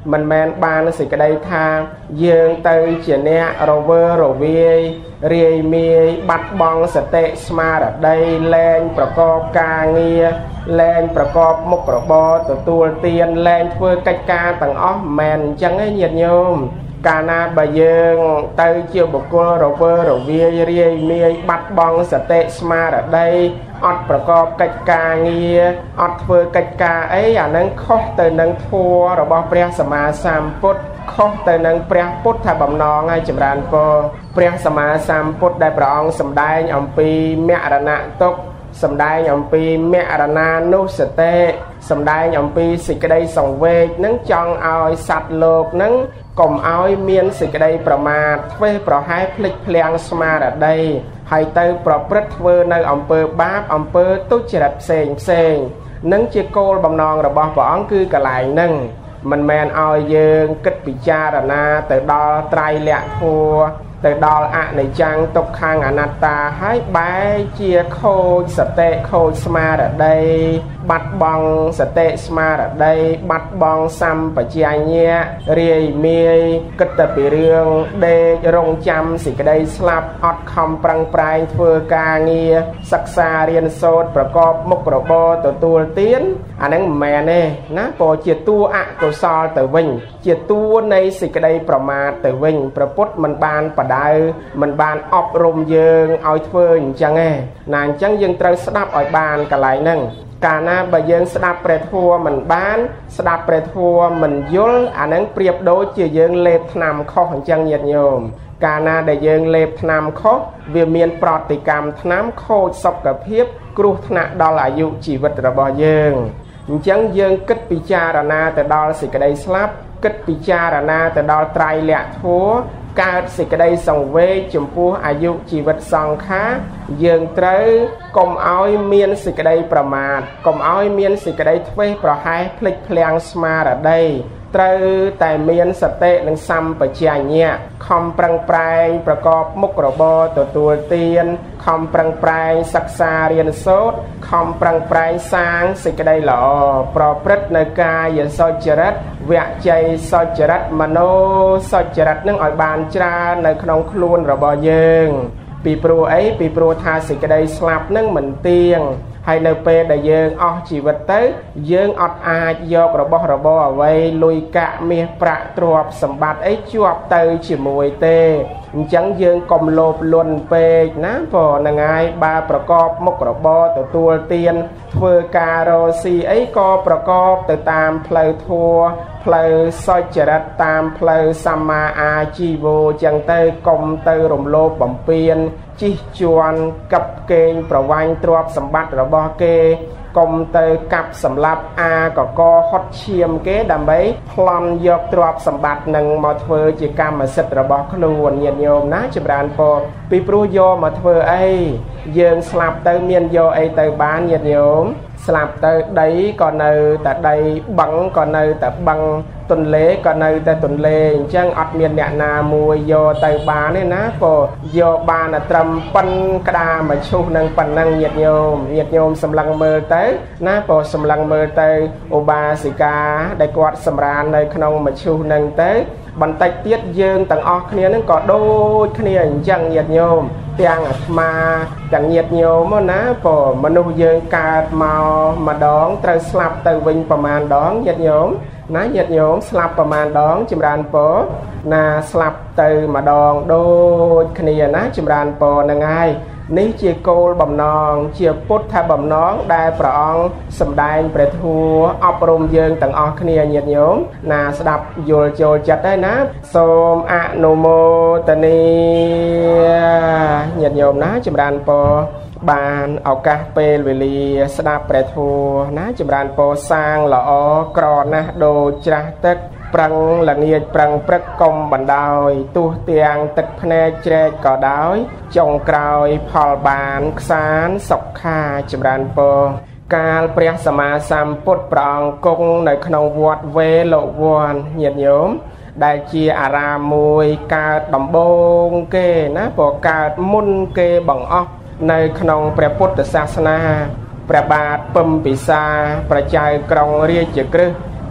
មិនមែនបានសេចក្តីថាយើងទៅជាអ្នករវើរវាយរាយមាយបាត់បង់សតិស្មារតីលែងប្រកបការងារលែងប្រកបមុខរបរទទួលទានលែងធ្វើកិច្ចការទាំងអស់មិនមែនអញ្ចឹងទេញាតិញោមកាលណាបើយើងទៅជាបុគ្គលរវើរវាយរាយមាយបាត់បង់សតិស្មារតីអត់ប្រកបកិច្ចការងារអត់ធ្វើកិច្ចការអីអានឹងខុសទៅនឹងធម៌របស់ព្រះសម្មាសម្ពុទ្ធខុសទៅនឹងព្រះពុទ្ធបំណងហើយចម្រើនពរព្រះសម្មាសម្ពុទ្ធដែលព្រះអង្គសម្ដែងអំពីមរណទុក្ខសម្ដែងអំពីមរណានុសតិសម្ដែងអំពីសេចក្តីសង្វេគនឹងចង់ឲ្យសត្វលោកនឹងកុំឲ្យមានសេចក្តីប្រមាទធ្វេសប្រហែសភ្លេចភ្លាំងស្មារតីហើយទៅប្រព្រឹត្តធ្វើនៅអំពើបាបអំពើទុច្ចរិតផ្សេងផ្សេងនឹងជាគោលបំណងរបស់ព្រះអង្គគឺកន្លែងហ្នឹងមិនមែនឲ្យយើងគិតពិចារណាទៅដល់ត្រៃលក្ខធម៌ទៅដល់អនិច្ចំទុក្ខំអនត្តាហើយបែរជាខូចសតិខូចស្មារតីបាត់បង់សតិស្មារតីបាត់បង់សម្បជញ្ញៈរាយមាយគិតតែពីរឿងដេករងចាំសេចក្តីស្លាប់អត់ខំប្រឹងប្រែងធ្វើការងារសិក្សារៀនសូត្រប្រកបមុខរបរទទួលទានអាហ្នឹងមិនមែនទេណាក៏ជាតួអកុសលទៅវិញជាតួនៃសេចក្តីប្រមាទទៅវិញព្រះពុទ្ធមិនបានបដៅមិនបានអប់រំយើងឲ្យធ្វើអញ្ចឹងទេណាអញ្ចឹងយើងត្រូវស្ដាប់ឲ្យបានកន្លែងហ្នឹងកាលណាបើយើងស្ដាប់ព្រះធម៌មិនបានស្ដាប់ព្រះធម៌មិនយល់អាហ្នឹងប្រៀបដូចជាយើងលេបថ្នាំខុសអញ្ចឹងញាតិញោមកាលណាដែលយើងលេបថ្នាំខុសវាមានប្រតិកម្មថ្នាំខូចសុខភាពគ្រោះថ្នាក់ដល់អាយុជីវិតរបស់យើងអញ្ចឹងយើងគិតពិចារណាទៅដល់សេចក្តីស្លាប់គិតពិចារណាទៅដល់ត្រៃលក្ខធម៌កើតសេចក្តីសង្វេគចំពោះអាយុជីវិតសង្ខារយើងត្រូវកុំឲ្យមានសេចក្តីប្រមាទកុំឲ្យមានសេចក្តីធ្វេសប្រហែសភ្លេចភ្លាំងស្មារតីត្រូវតែមានសតិនិងសម្បជញ្ញៈខំប្រឹងប្រែងប្រកបមុខរបរទទួលទានខំប្រឹងប្រែងសិក្សារៀនសូត្រខំប្រឹងប្រែងសាងសេចក្តីល្អប្រព្រឹត្តនៅកាយសុចរិតវចីសុចរិតមโนសុចរិតនឹងឲ្យបានច្រើននៅក្នុងខ្លួនរបស់យើងពីព្រោះអីពីព្រោះថាសេចក្តីស្លាប់នឹងមិនទៀងហើយនៅពេលដែលយើងអស់ជីវិតទៅយើងអត់អាចយករបស់របរអ្វីលុយកាក់មាសប្រាក់ទ្រព្យសម្បត្តិអីជាប់ទៅជាមួយទេអញ្ចឹងយើងកុំលោភលន់ពេកណាព្រោះហ្នឹងហើយបើប្រកបមុខរបរទទួលទានធ្វើការរកស៊ីអីក៏ប្រកបទៅតាមផ្លូវធម៌ផ្លូវសុចរិតតាមផ្លូវសម្មាអាជីវោចឹងទៅកុំទៅរំលោភបំពានជិះជាន់កັບកេងប្រវាញ់ទ្រព្យសម្បត្តិរបស់គេកុំទៅកាប់សម្លាប់អាកកហត់ឈាមគេដើម្បីប្លន់យកទ្រព្យសម្បត្តិនឹងមកធ្វើជាកម្មសិទ្ធិរបស់ខ្លួនញាតិញោមណាចម្រើនពរពីព្រោះយកមកធ្វើអីយើងស្លាប់ទៅមានយកអីទៅបានញាតិញោមស្លាប់ទៅដីក៏នៅតែដីបឹងក៏នៅតែបឹងទន្លេក៏នៅតែទន្លេអញ្ចឹងអត់មានអ្នកណាមួយយកទៅបានទេណាក៏យកបានតែត្រឹមប៉ិនក្តារមកឈូសនឹងប៉ុណ្ណឹងញាតិញោមញាតិញោមសម្លឹងមើលទៅណាក៏សម្លឹងមើលទៅឧបាសិកាដែលគាត់សម្រាននៅក្នុងមឈូសនឹងទៅបន្តិចទៀតយើងទាំងអស់គ្នានឹងក៏ដូចគ្នាអញ្ចឹងញាតិញោមទាំងអាត្មាទាំងញាតិញោមណាព្រោះមនុស្សយើងកើតមកម្ដងត្រូវស្លាប់ទៅវិញប្រមាណដងញាតិញោមណាញាតិញោមស្លាប់ប្រមាណដងចម្រើនពរណាស្លាប់ទៅម្ដងដូចគ្នាណាចម្រើនពរនឹងហើយនេះជាគោលបំណងជាពុទ្ធបំណងដែលព្រះអង្គសម្ដែងព្រះធម៌អប់រំយើងទាំងអស់គ្នាញាតិញោមណាស្ដាប់យល់ចូលចិត្តហើយណាសូមអនុមោទនាញាតិញោមណាចម្រើនពរបានឱកាសពេលវេលាស្ដាប់ព្រះធម៌ណាចម្រើនពរសាងល្អក្រណាស់ដូចច្រាស់ទឹកប្រឹងល្ងាចប្រឹងព្រឹកកុំបណ្ដោយទោះទាំងទឹកភ្នែកជ្រែកក៏ដោយចុងក្រោយផលបានខ្សានសុខាចម្រើនពរកាលព្រះសម្មាសម្ពុទ្ធព្រះអង្គគង់នៅក្នុងវត្តវេលវ័នញាតិញោមដែលជាអារាមមួយកើតដំបូងគេណាព្រោះកើតមុនគេបង្អស់នៅក្នុងព្រះពុទ្ធសាសនាព្រះបាទពឹមពិសាប្រជ័យក្រុងរាជក្រឹស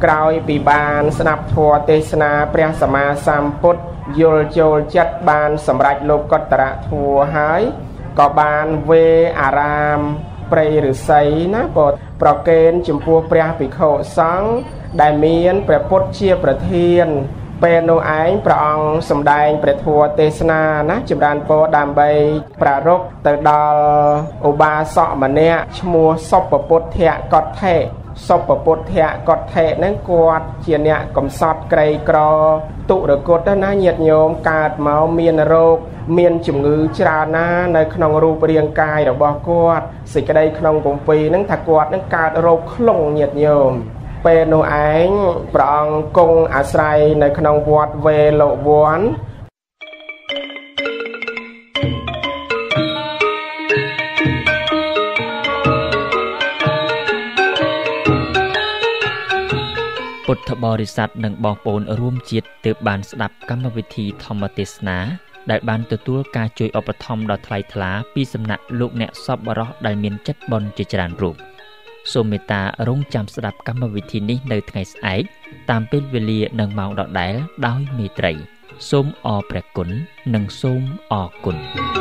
ក្រោយពីបានស្ដាប់ធម៌ទេសនាព្រះសម្មាសម្ពុទ្ធយល់ចូលចិត្តបានសម្រេចលោកកតរៈធម៌ហើយក៏បានវេអារាមព្រៃឫស្សីណាក៏ប្រគេនចំពោះព្រះភិក្ខុសង្ឃដែលមានព្រះពុទ្ធជាប្រធានពេលនោះឯងព្រះអង្គសម្ដែងព្រះធម៌ទេសនាណាចម្រើនពរដើម្បីប្រារព្ធទៅដល់ឧបាសកម្នាក់ឈ្មោះសុពពុទ្ធៈកដ្ឋេសុពពុទ្ធៈកដ្ឋេហ្នឹងគាត់ជាអ្នកកំសត់ក្រីក្រទុរគតណាញាតិញោមកើតមកមានរោគមានជំងឺច្រើនណានៅក្នុងរូបរាងកាយរបស់គាត់សេចក្តីក្នុងគម្ពីរហ្នឹងថាគាត់នឹងកើតរោគខ្លុងញាតិញោមពេលនោះឯងព្រះអង្គគង់អាស្រ័យនៅក្នុងវត្តវេលវ័នពុទ្ធបរិស័ទនិងបងប្អូនរួមជាតិទើបបានស្ដាប់កម្មវិធីធម្មទេសនាដែលបានទទួលការជួយឧបត្ថម្ភដ៏ថ្លៃថ្លាពីសំណាក់លោកអ្នកសប្បុរសដែលមានចិត្តបុណ្យជាច្រើនរូបសូមមេត្តារងចាំស្ដាប់កម្មវិធីនេះនៅថ្ងៃស្អែកតាមពេលវេលានិងម៉ោងដដែលដោយមេត្រីសូមអរព្រះគុណនិងសូមអរគុណ